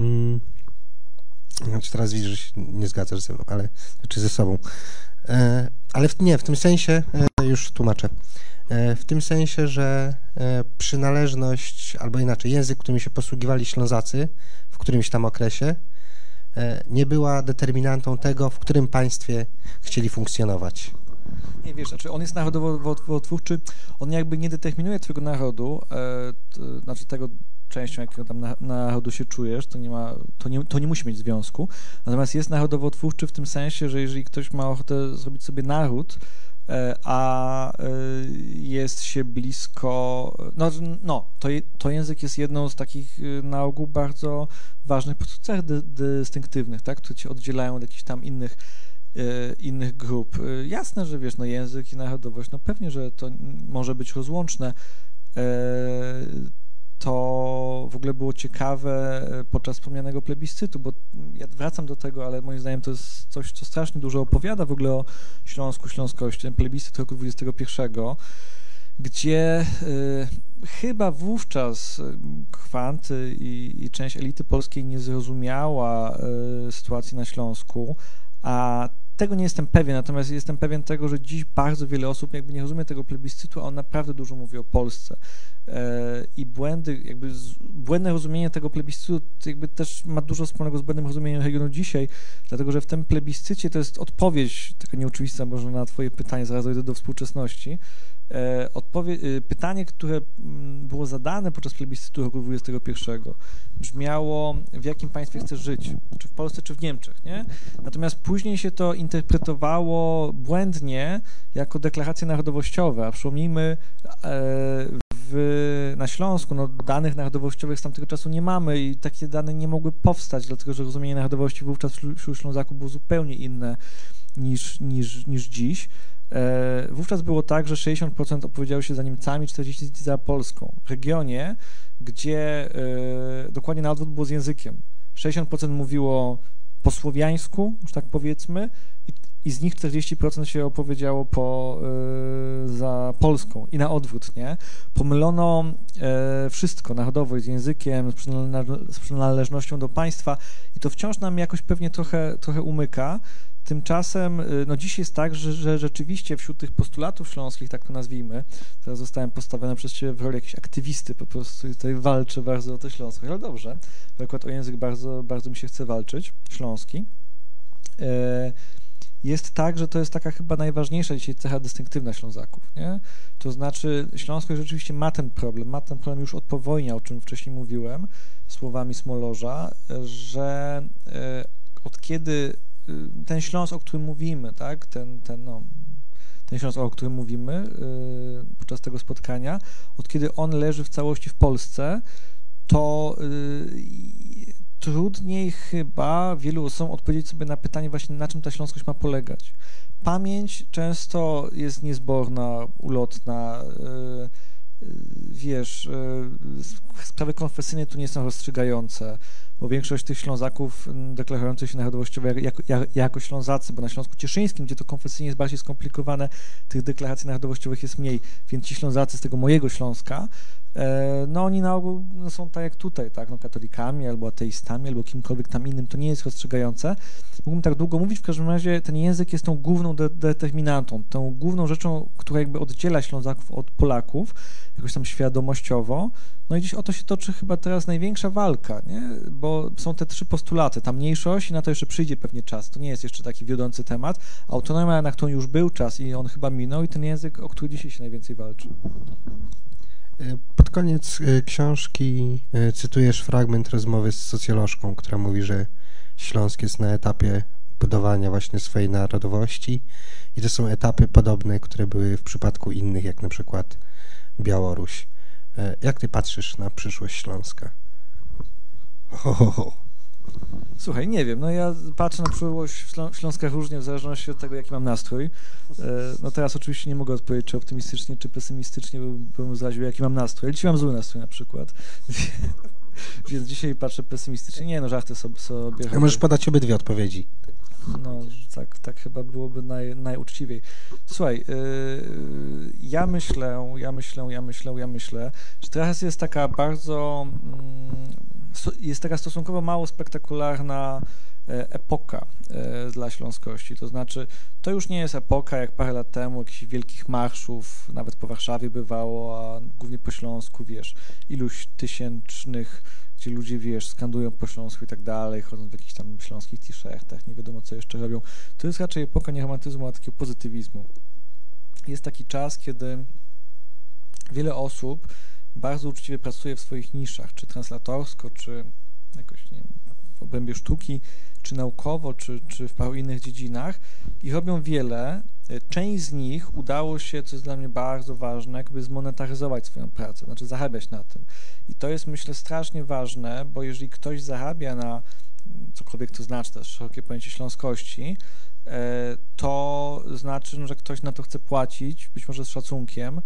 znaczy teraz widzisz, że się nie zgadzasz ze mną, ale czy ze sobą. Ale w tym sensie, już tłumaczę. W tym sensie, że przynależność, albo inaczej, język, którym się posługiwali Ślązacy w którymś tam okresie, nie była determinantą tego, w którym państwie chcieli funkcjonować. Nie, wiesz, znaczy on jest narodowo-twórczy, on jakby nie determinuje twojego narodu, znaczy tego częścią, jakiego tam narodu się czujesz, to nie musi mieć związku, natomiast jest narodowo-twórczy w tym sensie, że jeżeli ktoś ma ochotę zrobić sobie naród, a jest się blisko, to język jest jedną z takich na ogół bardzo ważnych cech dystynktywnych, tak, które cię oddzielają od jakichś tam innych grup. Jasne, że wiesz, no język i narodowość, no pewnie, że to może być rozłączne. To w ogóle było ciekawe podczas wspomnianego plebiscytu, bo ja wracam do tego, ale moim zdaniem to jest coś, co strasznie dużo opowiada w ogóle o Śląsku, śląskości, ten plebiscyt roku 21, gdzie chyba wówczas Kwanty i część elity polskiej nie zrozumiała sytuacji na Śląsku, a tego nie jestem pewien, natomiast jestem pewien tego, że dziś bardzo wiele osób jakby nie rozumie tego plebiscytu, a on naprawdę dużo mówi o Polsce. I błędne rozumienie tego plebiscytu jakby też ma dużo wspólnego z błędnym rozumieniem regionu dzisiaj, dlatego że w tym plebiscycie to jest odpowiedź, taka nieoczywista może na twoje pytanie, zaraz dojdę do współczesności, pytanie, które było zadane podczas plebiscytu roku 21 brzmiało, w jakim państwie chcesz żyć, czy w Polsce, czy w Niemczech, nie? Natomiast później się to interpretowało błędnie jako deklaracje narodowościowe, a przypomnijmy, na Śląsku danych narodowościowych z tamtego czasu nie mamy i takie dane nie mogły powstać, dlatego że rozumienie narodowości wówczas wśród Ślązaków było zupełnie inne niż dziś. Wówczas było tak, że 60% opowiedziało się za Niemcami, 40% za Polską. W regionie, gdzie dokładnie na odwrót było z językiem. 60% mówiło po słowiańsku, już tak powiedzmy, i z nich 40% się opowiedziało za Polską i na odwrót, nie? Pomylono wszystko, narodowość z językiem, z przynależnością do państwa i to wciąż nam jakoś pewnie trochę umyka. Tymczasem, no dziś jest tak, że rzeczywiście wśród tych postulatów śląskich, tak to nazwijmy, teraz zostałem postawiony przez ciebie w roli jakiejś aktywisty, po prostu tutaj walczę bardzo o to śląskie, ale dobrze, bo akurat o język bardzo, bardzo mi się chce walczyć, śląski. Jest tak, że to jest taka chyba najważniejsza dzisiaj cecha dystynktywna Ślązaków, nie? To znaczy Śląskość rzeczywiście ma ten problem już od powojnia, o czym wcześniej mówiłem, słowami Smolorza, że od kiedy ten Śląsk, o którym mówimy, tak, ten Śląsk, o którym mówimy podczas tego spotkania, od kiedy on leży w całości w Polsce, to trudniej chyba wielu osobom odpowiedzieć sobie na pytanie właśnie, na czym ta śląskość ma polegać. Pamięć często jest niezborna, ulotna, wiesz, sprawy konfesyjne tu nie są rozstrzygające, bo większość tych Ślązaków deklarujących się narodowościowo jako Ślązacy, bo na Śląsku Cieszyńskim, gdzie to konfesyjnie jest bardziej skomplikowane, tych deklaracji narodowościowych jest mniej, więc ci Ślązacy z tego mojego Śląska, no oni na ogół są tak jak tutaj, tak, no katolikami, albo ateistami, albo kimkolwiek tam innym, to nie jest rozstrzygające. Mógłbym tak długo mówić, w każdym razie ten język jest tą główną determinantą, tą główną rzeczą, która jakby oddziela Ślązaków od Polaków, jakoś tam świadomościowo. No i dziś o to się toczy chyba teraz największa walka, nie? Bo są te 3 postulaty, ta mniejszość i na to jeszcze przyjdzie pewnie czas, to nie jest jeszcze taki wiodący temat, autonomia, na którą już był czas i on chyba minął i ten język, o który dzisiaj się najwięcej walczy. Pod koniec książki cytujesz fragment rozmowy z socjolożką, która mówi, że Śląsk jest na etapie budowania właśnie swojej narodowości i to są etapy podobne, które były w przypadku innych, jak na przykład Białoruś. Jak ty patrzysz na przyszłość Śląska? Słuchaj, nie wiem, no ja patrzę na przyszłość Śląska różnie w zależności od tego, jaki mam nastrój. No teraz oczywiście nie mogę odpowiedzieć, czy optymistycznie, czy pesymistycznie, bym zraził, jaki mam nastrój. Ale dzisiaj mam zły nastrój na przykład. Więc dzisiaj patrzę pesymistycznie. Nie, no żarty sobie. A możesz podać obydwie odpowiedzi. No tak chyba byłoby najuczciwiej. Słuchaj, ja myślę, że teraz jest taka bardzo, jest taka stosunkowo mało spektakularna epoka dla śląskości, to znaczy to już nie jest epoka jak parę lat temu jakichś wielkich marszów, nawet po Warszawie bywało, a głównie po Śląsku, wiesz, iluś tysięcznych, gdzie ludzie, wiesz, skandują po śląsku i tak dalej, chodzą w jakichś tam śląskich t-shirtach, nie wiadomo co jeszcze robią. To jest raczej epoka nie romantyzmu, a takiego pozytywizmu. Jest taki czas, kiedy wiele osób bardzo uczciwie pracuje w swoich niszach, czy translatorsko, czy jakoś, nie wiem, w obrębie sztuki, czy naukowo, czy w paru innych dziedzinach i robią wiele. Część z nich udało się, co jest dla mnie bardzo ważne, jakby zmonetaryzować swoją pracę, znaczy zarabiać na tym. I to jest, myślę, strasznie ważne, bo jeżeli ktoś zarabia na cokolwiek to znaczy, to jest szerokie pojęcie śląskości, to znaczy, że ktoś na to chce płacić, być może z szacunkiem,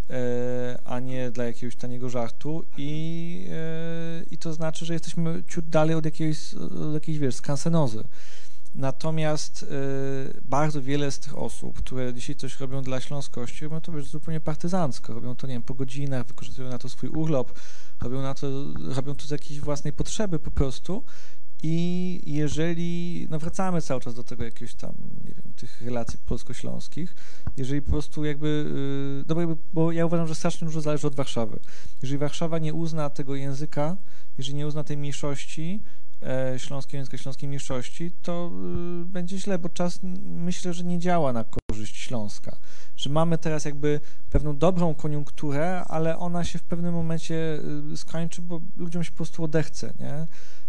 a nie dla jakiegoś taniego żartu i to znaczy, że jesteśmy ciut dalej od jakiejś, wiesz, skansenozy. Natomiast bardzo wiele z tych osób, które dzisiaj coś robią dla śląskości, robią to, wiesz, zupełnie partyzancko, robią to, nie wiem, po godzinach, wykorzystują na to swój urlop, robią to z jakiejś własnej potrzeby po prostu. I jeżeli, no wracamy cały czas do tego jakiegoś tam, nie wiem, tych relacji polsko-śląskich, jeżeli po prostu jakby, bo ja uważam, że strasznie dużo zależy od Warszawy. Jeżeli Warszawa nie uzna tego języka, jeżeli nie uzna tej mniejszości, śląskiego języka, śląskiej mniejszości, to będzie źle, bo czas, myślę, że nie działa na korzyść Śląska. Że mamy teraz jakby pewną dobrą koniunkturę, ale ona się w pewnym momencie skończy, bo ludziom się po prostu odechce, nie?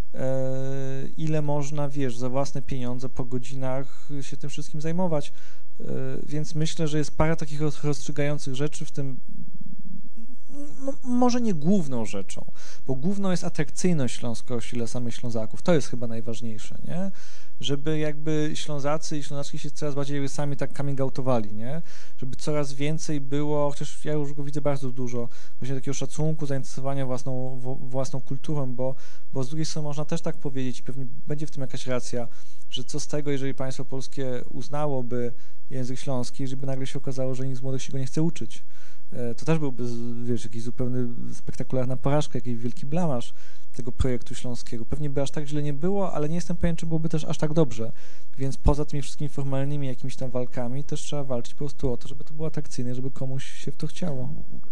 Ile można, wiesz, za własne pieniądze po godzinach się tym wszystkim zajmować. Więc myślę, że jest parę takich rozstrzygających rzeczy, w tym może nie główną rzeczą, bo główną jest atrakcyjność śląskości dla samych Ślązaków. To jest chyba najważniejsze, nie? Żeby jakby Ślązacy i Ślązaczki się coraz bardziej sami tak coming outowali, nie? Żeby coraz więcej było, chociaż ja już go widzę bardzo dużo, właśnie takiego szacunku, zainteresowania własną kulturą, bo z drugiej strony można też tak powiedzieć, pewnie będzie w tym jakaś racja, że co z tego, jeżeli państwo polskie uznałoby język śląski, żeby nagle się okazało, że nikt z młodych się go nie chce uczyć. To też byłby, wiesz, jakiś zupełnie spektakularna porażka, jakiś wielki blamaż tego projektu śląskiego. Pewnie by aż tak źle nie było, ale nie jestem pewien, czy byłoby też aż tak dobrze. Więc poza tymi wszystkimi formalnymi jakimiś tam walkami też trzeba walczyć po prostu o to, żeby to było atrakcyjne, żeby komuś się w to chciało.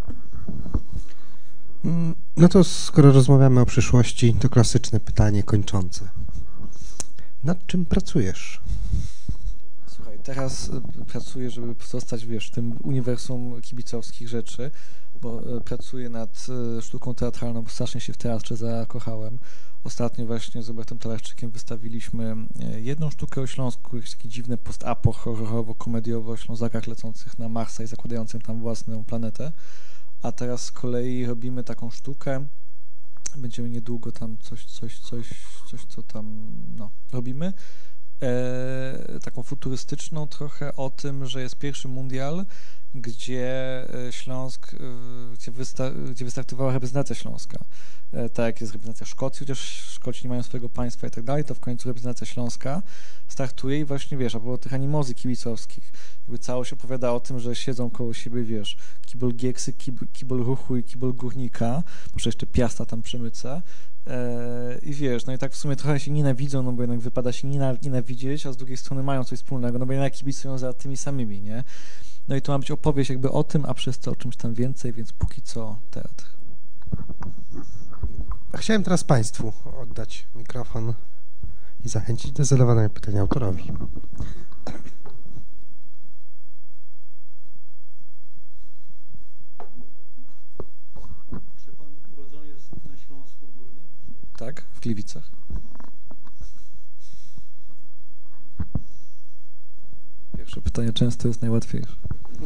No to skoro rozmawiamy o przyszłości, to klasyczne pytanie kończące. Nad czym pracujesz? Słuchaj, teraz pracuję, żeby pozostać, wiesz, w tym uniwersum kibicowskich rzeczy, bo pracuję nad sztuką teatralną, bo strasznie się w teatrze zakochałem. Ostatnio właśnie z Robertem Talarczykiem wystawiliśmy jedną sztukę o Śląsku, jakieś takie dziwne post-apo, horrorowo-komediowo o Ślązakach lecących na Marsa i zakładającym tam własną planetę. A teraz z kolei robimy taką sztukę, będziemy niedługo tam coś co tam, no, robimy, taką futurystyczną trochę o tym, że jest pierwszy mundial, gdzie Śląsk, gdzie wystartowała reprezentacja Śląska. Tak jak jest reprezentacja Szkocji, chociaż Szkoci nie mają swojego państwa i tak dalej, to w końcu reprezentacja Śląska startuje i właśnie, wiesz, a propos tych animozji kibicowskich, jakby całość opowiada o tym, że siedzą koło siebie, wiesz, kibol Gieksy, kibol Ruchu i kibol Górnika, może jeszcze Piasta tam przemyca. I wiesz, no i tak w sumie trochę się nienawidzą, no bo jednak wypada się nienawidzieć, a z drugiej strony mają coś wspólnego, no bo jednak kibicują za tymi samymi, nie? No i to ma być opowieść jakby o tym, a przez to o czymś tam więcej, więc póki co teatr. Chciałem teraz Państwu oddać mikrofon i zachęcić do zadawania pytania autorowi. Czy pan urodzony jest na Śląsku Górnym? Tak, w Gliwicach. Pierwsze pytanie często jest najłatwiejsze.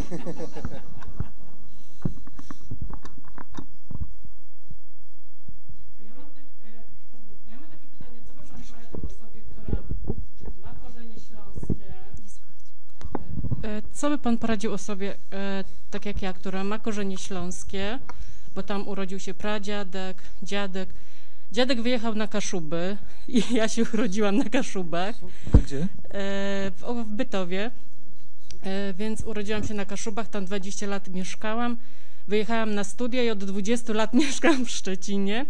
Co by pan poradził osobie, tak jak ja, która ma korzenie śląskie, bo tam urodził się pradziadek, dziadek. Dziadek wyjechał na Kaszuby i ja się urodziłam na Kaszubach. Gdzie? W Bytowie, więc urodziłam się na Kaszubach, tam 20 lat mieszkałam. Wyjechałam na studia i od 20 lat mieszkam w Szczecinie.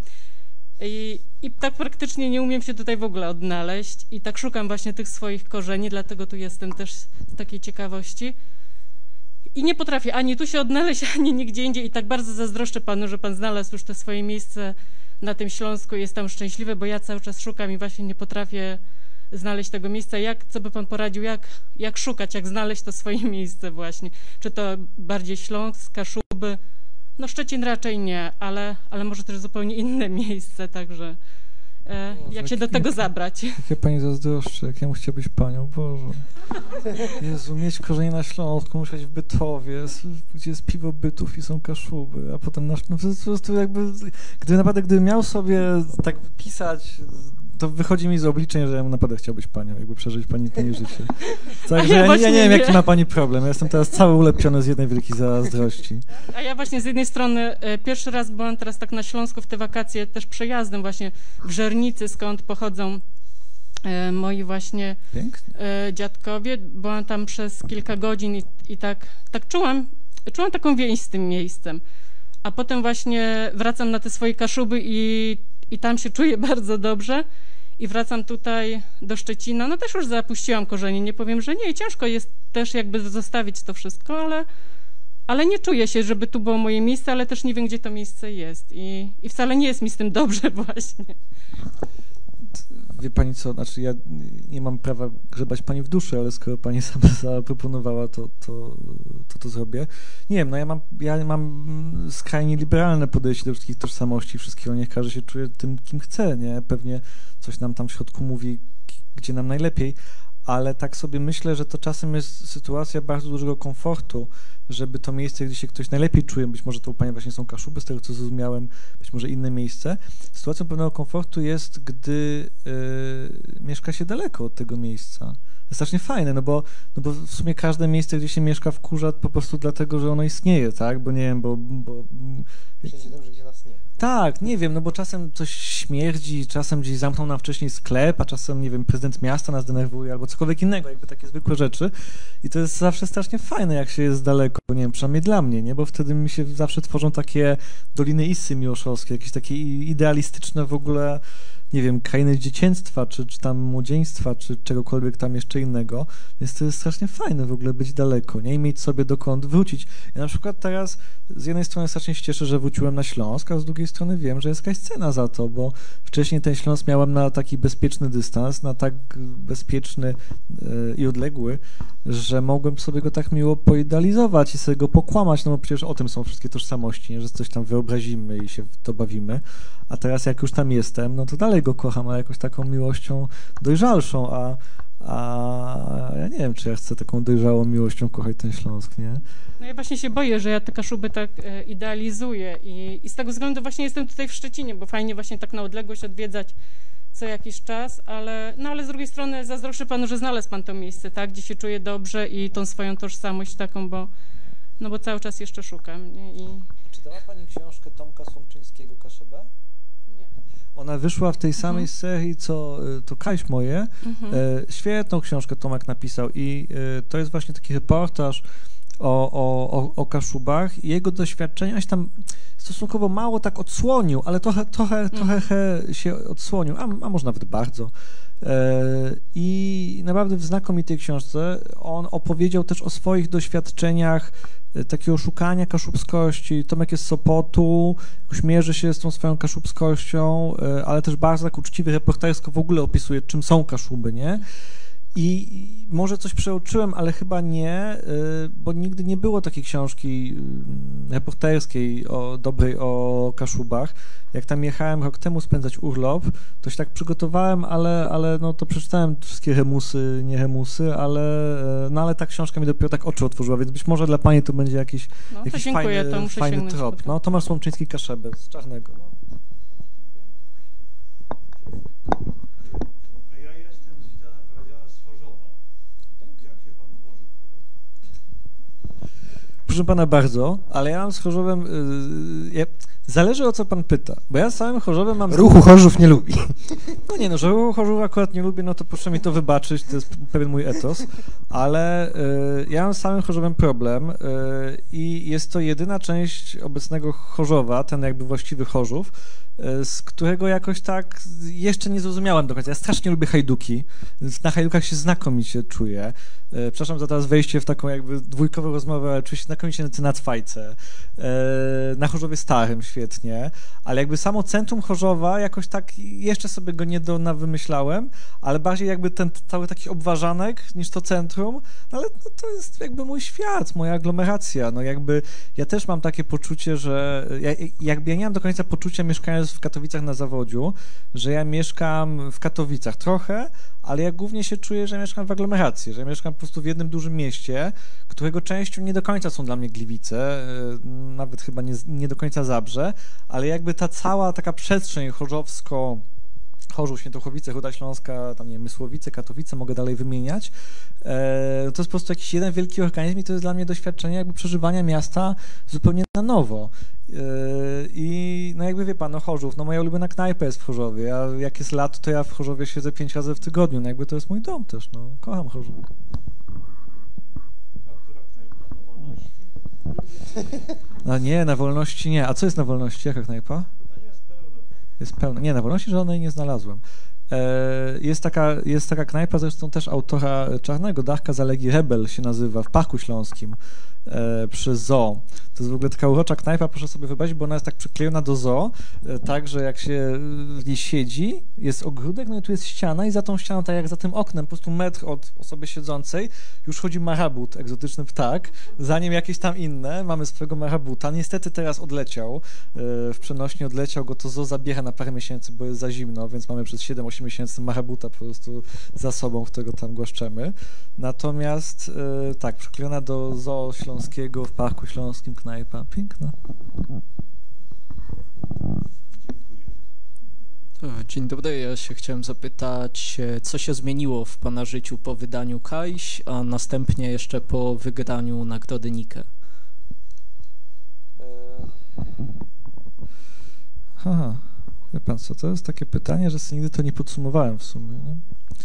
I tak praktycznie nie umiem się tutaj w ogóle odnaleźć i tak szukam właśnie tych swoich korzeni, dlatego tu jestem też z takiej ciekawości. I nie potrafię ani tu się odnaleźć, ani nigdzie indziej i tak bardzo zazdroszczę panu, że pan znalazł już to swoje miejsce na tym Śląsku i jest tam szczęśliwy, bo ja cały czas szukam i właśnie nie potrafię znaleźć tego miejsca. Co by pan poradził, jak szukać, jak znaleźć to swoje miejsce właśnie? Czy to bardziej Śląsk, Kaszuby? No Szczecin raczej nie, ale może też zupełnie inne miejsce, także jak się do tego zabrać? Jak ja pani zazdroszczę, jak ja chciał być panią, Boże. Jezu, mieć korzenie na Śląsku, musieć w Bytowie, gdzie jest piwo Bytów i są Kaszuby, a potem no po prostu jakby, gdybym miał sobie tak pisać, to wychodzi mi z obliczeń, że ja naprawdę chciał być panią, jakby przeżyć pani życie. Także ja nie wiem, jaki ma pani problem. Ja jestem teraz cały ulepiony z jednej wielkiej zazdrości. A ja właśnie z jednej strony pierwszy raz byłam teraz tak na Śląsku w te wakacje, też przejazdem właśnie w Żernicy, skąd pochodzą moi właśnie dziadkowie. Byłam tam przez kilka godzin i tak czułam taką więź z tym miejscem. A potem właśnie wracam na te swoje Kaszuby i tam się czuję bardzo dobrze i wracam tutaj do Szczecina. No też już zapuściłam korzenie, nie powiem, że nie. Ciężko jest też jakby zostawić to wszystko, ale nie czuję się, żeby tu było moje miejsce, ale też nie wiem, gdzie to miejsce jest i wcale nie jest mi z tym dobrze właśnie. Wie pani co, znaczy ja nie mam prawa grzebać pani w duszy, ale skoro pani sama zaproponowała, to zrobię. Nie wiem, no ja mam skrajnie liberalne podejście do wszystkich tożsamości, wszystkiego, niech każdy się czuje tym, kim chce, nie? Pewnie coś nam tam w środku mówi, gdzie nam najlepiej, ale tak sobie myślę, że to czasem jest sytuacja bardzo dużego komfortu, żeby to miejsce, gdzie się ktoś najlepiej czuje, być może to u pani właśnie są Kaszuby, z tego co zrozumiałem, być może inne miejsce. Sytuacją pewnego komfortu jest, gdy mieszka się daleko od tego miejsca. To jest strasznie fajne, no bo w sumie każde miejsce, gdzie się mieszka, wkurza po prostu dlatego, że ono istnieje, tak? Bo nie wiem, bo Wszędzie dobrze, gdzie nas nie. Tak, nie wiem, no bo czasem coś śmierdzi, czasem gdzieś zamkną nam wcześniej sklep, a czasem, nie wiem, prezydent miasta nas denerwuje albo cokolwiek innego, jakby takie zwykłe rzeczy. I to jest zawsze strasznie fajne, jak się jest daleko, nie wiem, przynajmniej dla mnie, nie? Bo wtedy mi się zawsze tworzą takie doliny Issy miłoszowskie, jakieś takie idealistyczne w ogóle, nie wiem, krainy dzieciństwa, czy tam młodzieństwa, czy czegokolwiek tam jeszcze innego, więc to jest strasznie fajne w ogóle być daleko, nie? I mieć sobie dokąd wrócić. Ja na przykład teraz z jednej strony strasznie się cieszę, że wróciłem na Śląsk, a z drugiej strony wiem, że jest jakaś cena za to, bo wcześniej ten Śląsk miałem na taki bezpieczny dystans, na tak bezpieczny i odległy, że mogłem sobie go tak miło poidealizować i sobie go pokłamać, no bo przecież o tym są wszystkie tożsamości, nie? Że coś tam wyobrazimy i się w to bawimy. A teraz jak już tam jestem, no to dalej go kocham, ale jakoś taką miłością dojrzalszą, a ja nie wiem, czy ja chcę taką dojrzałą miłością kochać ten Śląsk, nie? No ja właśnie się boję, że ja te Kaszuby tak idealizuję i z tego względu właśnie jestem tutaj w Szczecinie, bo fajnie właśnie tak na odległość odwiedzać co jakiś czas, ale z drugiej strony zazdroszczę panu, że znalazł pan to miejsce, tak, gdzie się czuję dobrze i tą swoją tożsamość taką, bo cały czas jeszcze szukam, nie? Czytała pani książkę Tomka Słomczyńskiego Kaszebę? Ona wyszła w tej samej serii, co to Kaiś moje. Świetną książkę Tomek napisał i to jest właśnie taki reportaż o Kaszubach i jego doświadczenia. On się tam stosunkowo mało tak odsłonił, ale trochę się odsłonił, a może nawet bardzo. I naprawdę w znakomitej książce on opowiedział też o swoich doświadczeniach takiego szukania kaszubskości. Tomek jest z Sopotu, mierzy się z tą swoją kaszubskością, ale też bardzo tak uczciwy, reportersko w ogóle opisuje, czym są Kaszuby, nie? I może coś przeoczyłem, ale chyba nie, bo nigdy nie było takiej książki reporterskiej dobrej o Kaszubach. Jak tam jechałem rok temu spędzać urlop, to się tak przygotowałem, ale no to przeczytałem wszystkie remusy, nie remusy, ale ta książka mi dopiero tak oczy otworzyła, więc być może dla pani to będzie jakiś fajny trop. No, Tomasz Słomczyński Kaszebę z Czarnego. No. Proszę pana bardzo, ale ja mam z Chorzowem, zależy o co pan pyta, bo ja z samym Chorzowem mam... Ruchu Chorzów nie lubi. No nie, no, że Ruchu Chorzów akurat nie lubię, no to proszę mi to wybaczyć, to jest pewien mój etos, ale ja mam z samym Chorzowem problem i jest to jedyna część obecnego Chorzowa, ten jakby właściwy Chorzów, z którego jakoś tak jeszcze nie zrozumiałem do końca. Ja strasznie lubię hajduki, na hajdukach się znakomicie czuję. Przepraszam za teraz wejście w taką jakby dwójkową rozmowę, ale czuję się znakomicie na Cwajce, na Chorzowie Starym świetnie, ale jakby samo centrum Chorzowa jakoś tak jeszcze sobie go nie wymyślałem, ale bardziej jakby ten cały taki obwarzanek niż to centrum, no ale no, to jest jakby mój świat, moja aglomeracja, no jakby ja też mam takie poczucie, że ja nie mam do końca poczucia mieszkając w Katowicach na Zawodziu, że ja mieszkam w Katowicach trochę, ale ja głównie się czuję, że mieszkam w aglomeracji, że ja mieszkam po prostu w jednym dużym mieście, którego częścią nie do końca są dla mnie Gliwice, nawet chyba nie do końca Zabrze, ale jakby ta cała taka przestrzeń chorzowsko, Chorzów, Świętochowice, Ruda Śląska, tam nie wiem, Mysłowice, Katowice, mogę dalej wymieniać, to jest po prostu jakiś jeden wielki organizm i to jest dla mnie doświadczenie jakby przeżywania miasta zupełnie na nowo. I no jakby wie pan, no Chorzów, no moja ulubiona knajpa jest w Chorzowie, a jak jest lato, to ja w Chorzowie siedzę 5 razy w tygodniu, no jakby to jest mój dom też, no kocham Chorzów. No nie, na Wolności nie. A co jest na Wolności? Jaka knajpa? Jest pełna. Nie, na Wolności żadnej nie znalazłem. Jest taka knajpa, zresztą też autora Czarnego, Dachka Zalegi Rebel się nazywa, w Parku Śląskim przy zoo. To jest w ogóle taka urocza knajpa, proszę sobie wyobrazić, bo ona jest tak przyklejona do zoo, tak, że jak się w niej siedzi, jest ogródek, no i tu jest ściana i za tą ścianą, tak jak za tym oknem, po prostu metr od osoby siedzącej, już chodzi marabut, egzotyczny ptak, za nim jakieś tam inne, mamy swojego marabuta. Niestety teraz odleciał, w przenośni odleciał go, to zoo zabiera na parę miesięcy, bo jest za zimno, więc mamy przez 7-8 miesięcy marabuta po prostu za sobą, którego tam głaszczemy. Natomiast tak, przyklejona do zoo śląskiego w Parku Śląskim knajpa. Piękna. Dzień dobry, ja się chciałem zapytać, co się zmieniło w pana życiu po wydaniu Kaiś, a następnie jeszcze po wygraniu nagrody Nike? Aha. Wie pan co, to jest takie pytanie, że nigdy to nie podsumowałem w sumie. Nie?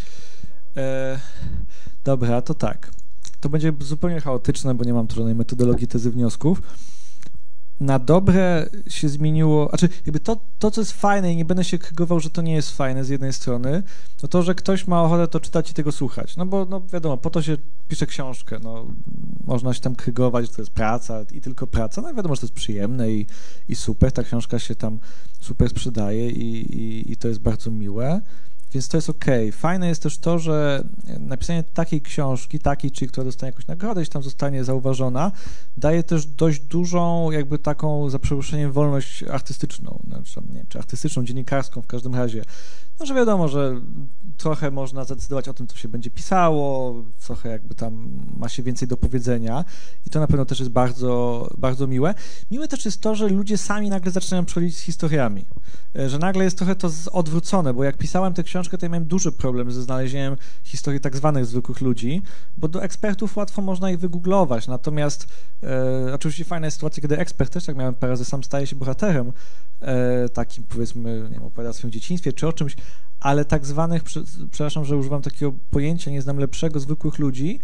Dobra, to tak. To będzie zupełnie chaotyczne, bo nie mam tu żadnej metodologii tezy wniosków. Na dobre się zmieniło, znaczy jakby to, co jest fajne i nie będę się krygował, że to nie jest fajne z jednej strony, no to, że ktoś ma ochotę to czytać i tego słuchać. No bo no wiadomo, po to się pisze książkę, no można się tam krygować, że to jest praca i tylko praca, no wiadomo, że to jest przyjemne i super, ta książka się tam super sprzedaje i to jest bardzo miłe. Więc to jest okej. Fajne jest też to, że napisanie takiej książki, czyli która dostanie jakąś nagrodę, jeśli tam zostanie zauważona, daje też dość dużą, jakby taką, za przeproszeniem, wolność artystyczną, znaczy, nie wiem, czy artystyczną, dziennikarską w każdym razie. No, że wiadomo, że trochę można zdecydować o tym, co się będzie pisało, trochę jakby tam ma się więcej do powiedzenia i to na pewno też jest bardzo, bardzo miłe. Miłe też jest to, że ludzie sami nagle zaczynają przychodzić z historiami, że nagle jest trochę to odwrócone, bo jak pisałem tę książkę, to ja miałem duży problem ze znalezieniem historii tak zwanych zwykłych ludzi, bo do ekspertów łatwo można ich wygooglować, natomiast oczywiście fajna jest sytuacja, kiedy ekspert też, jak miałem parę razy, sam staje się bohaterem, takim, powiedzmy, nie wiem, opowiada o swoim dzieciństwie czy o czymś, ale tak zwanych, przepraszam, że używam takiego pojęcia, nie znam lepszego, zwykłych ludzi,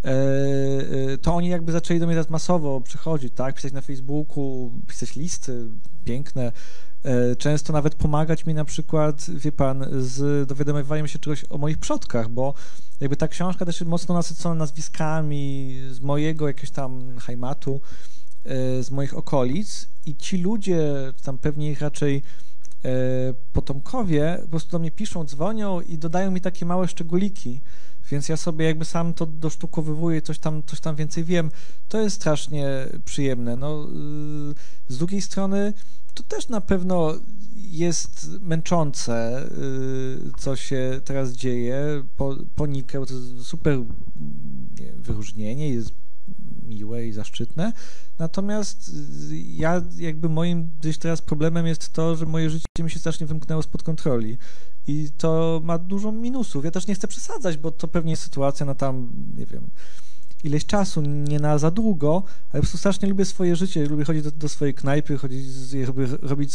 to oni jakby zaczęli do mnie teraz masowo przychodzić, tak, pisać na Facebooku, pisać listy piękne, często nawet pomagać mi na przykład, wie pan, z dowiadywaniem się czegoś o moich przodkach, bo jakby ta książka też jest mocno nasycona nazwiskami z mojego jakiegoś tam heimatu, z moich okolic i ci ludzie, tam pewnie ich raczej potomkowie, po prostu do mnie piszą, dzwonią i dodają mi takie małe szczególiki, więc ja sobie jakby sam to dosztukowywuję, coś tam więcej wiem. To jest strasznie przyjemne. No, z drugiej strony to też na pewno jest męczące, co się teraz dzieje. Po Nikę, to jest super wyróżnienie, jest miłe i zaszczytne. Natomiast ja jakby moim gdzieś teraz problemem jest to, że moje życie mi się strasznie wymknęło spod kontroli i to ma dużo minusów. Ja też nie chcę przesadzać, bo to pewnie jest sytuacja na tam, nie wiem, ileś czasu, nie na za długo, ale po prostu strasznie lubię swoje życie, lubię chodzić do swojej knajpy, robić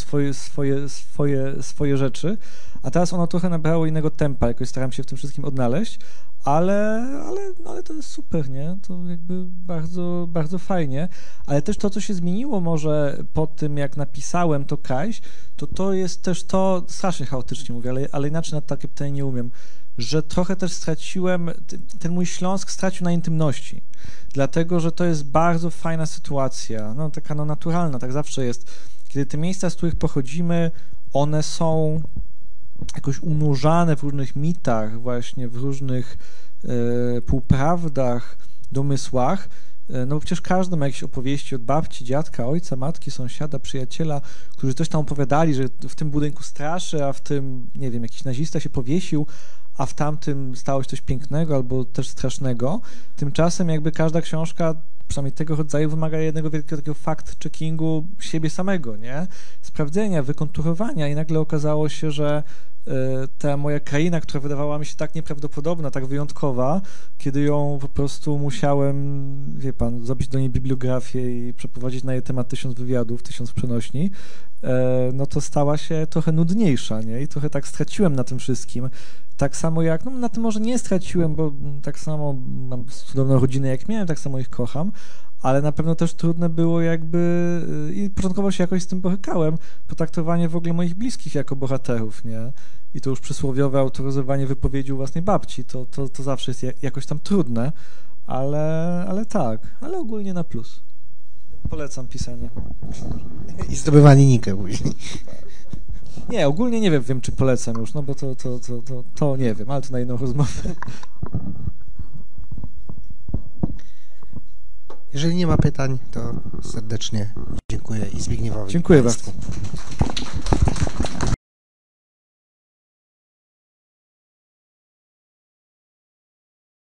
swoje rzeczy, a teraz ono trochę nabrało innego tempa, jakoś staram się w tym wszystkim odnaleźć, ale to jest super, nie? To jakby bardzo, bardzo fajnie, ale też to, co się zmieniło może po tym, jak napisałem to Kajś, to jest też to, strasznie chaotycznie mówię, ale inaczej na takie pytanie nie umiem, że trochę też straciłem, ten mój Śląsk stracił na intymności, dlatego, że to jest bardzo fajna sytuacja, no taka no naturalna, tak zawsze jest, kiedy te miejsca, z których pochodzimy, one są jakoś unurzane w różnych mitach, właśnie w różnych półprawdach, domysłach, no bo przecież każdy ma jakieś opowieści od babci, dziadka, ojca, matki, sąsiada, przyjaciela, którzy coś tam opowiadali, że w tym budynku straszy, a w tym, nie wiem, jakiś nazista się powiesił, a w tamtym stało się coś pięknego albo też strasznego. Tymczasem jakby każda książka, przynajmniej tego rodzaju, wymaga jednego wielkiego takiego fact-checkingu siebie samego, nie? Sprawdzenia, wykonturowania i nagle okazało się, że ta moja kraina, która wydawała mi się tak nieprawdopodobna, tak wyjątkowa, kiedy ją po prostu musiałem, wie pan, zrobić do niej bibliografię i przeprowadzić na jej temat 1000 wywiadów, 1000 przenośni, no to stała się trochę nudniejsza, nie? I trochę tak straciłem na tym wszystkim. Tak samo jak, no na tym może nie straciłem, bo tak samo mam cudowną rodzinę jak miałem, tak samo ich kocham, ale na pewno też trudne było jakby, i początkowo się jakoś z tym borykałem, potraktowanie w ogóle moich bliskich jako bohaterów, nie? I to już przysłowiowe autoryzowanie wypowiedzi u własnej babci, to zawsze jest jakoś tam trudne, ale tak, ale ogólnie na plus. Polecam pisanie. I zdobywanie Nikę później. Nie, ogólnie nie wiem, czy polecam już, no bo to nie wiem, ale to na inną rozmowę. Jeżeli nie ma pytań, to serdecznie dziękuję i Zbigniewowi. Dziękuję bardzo.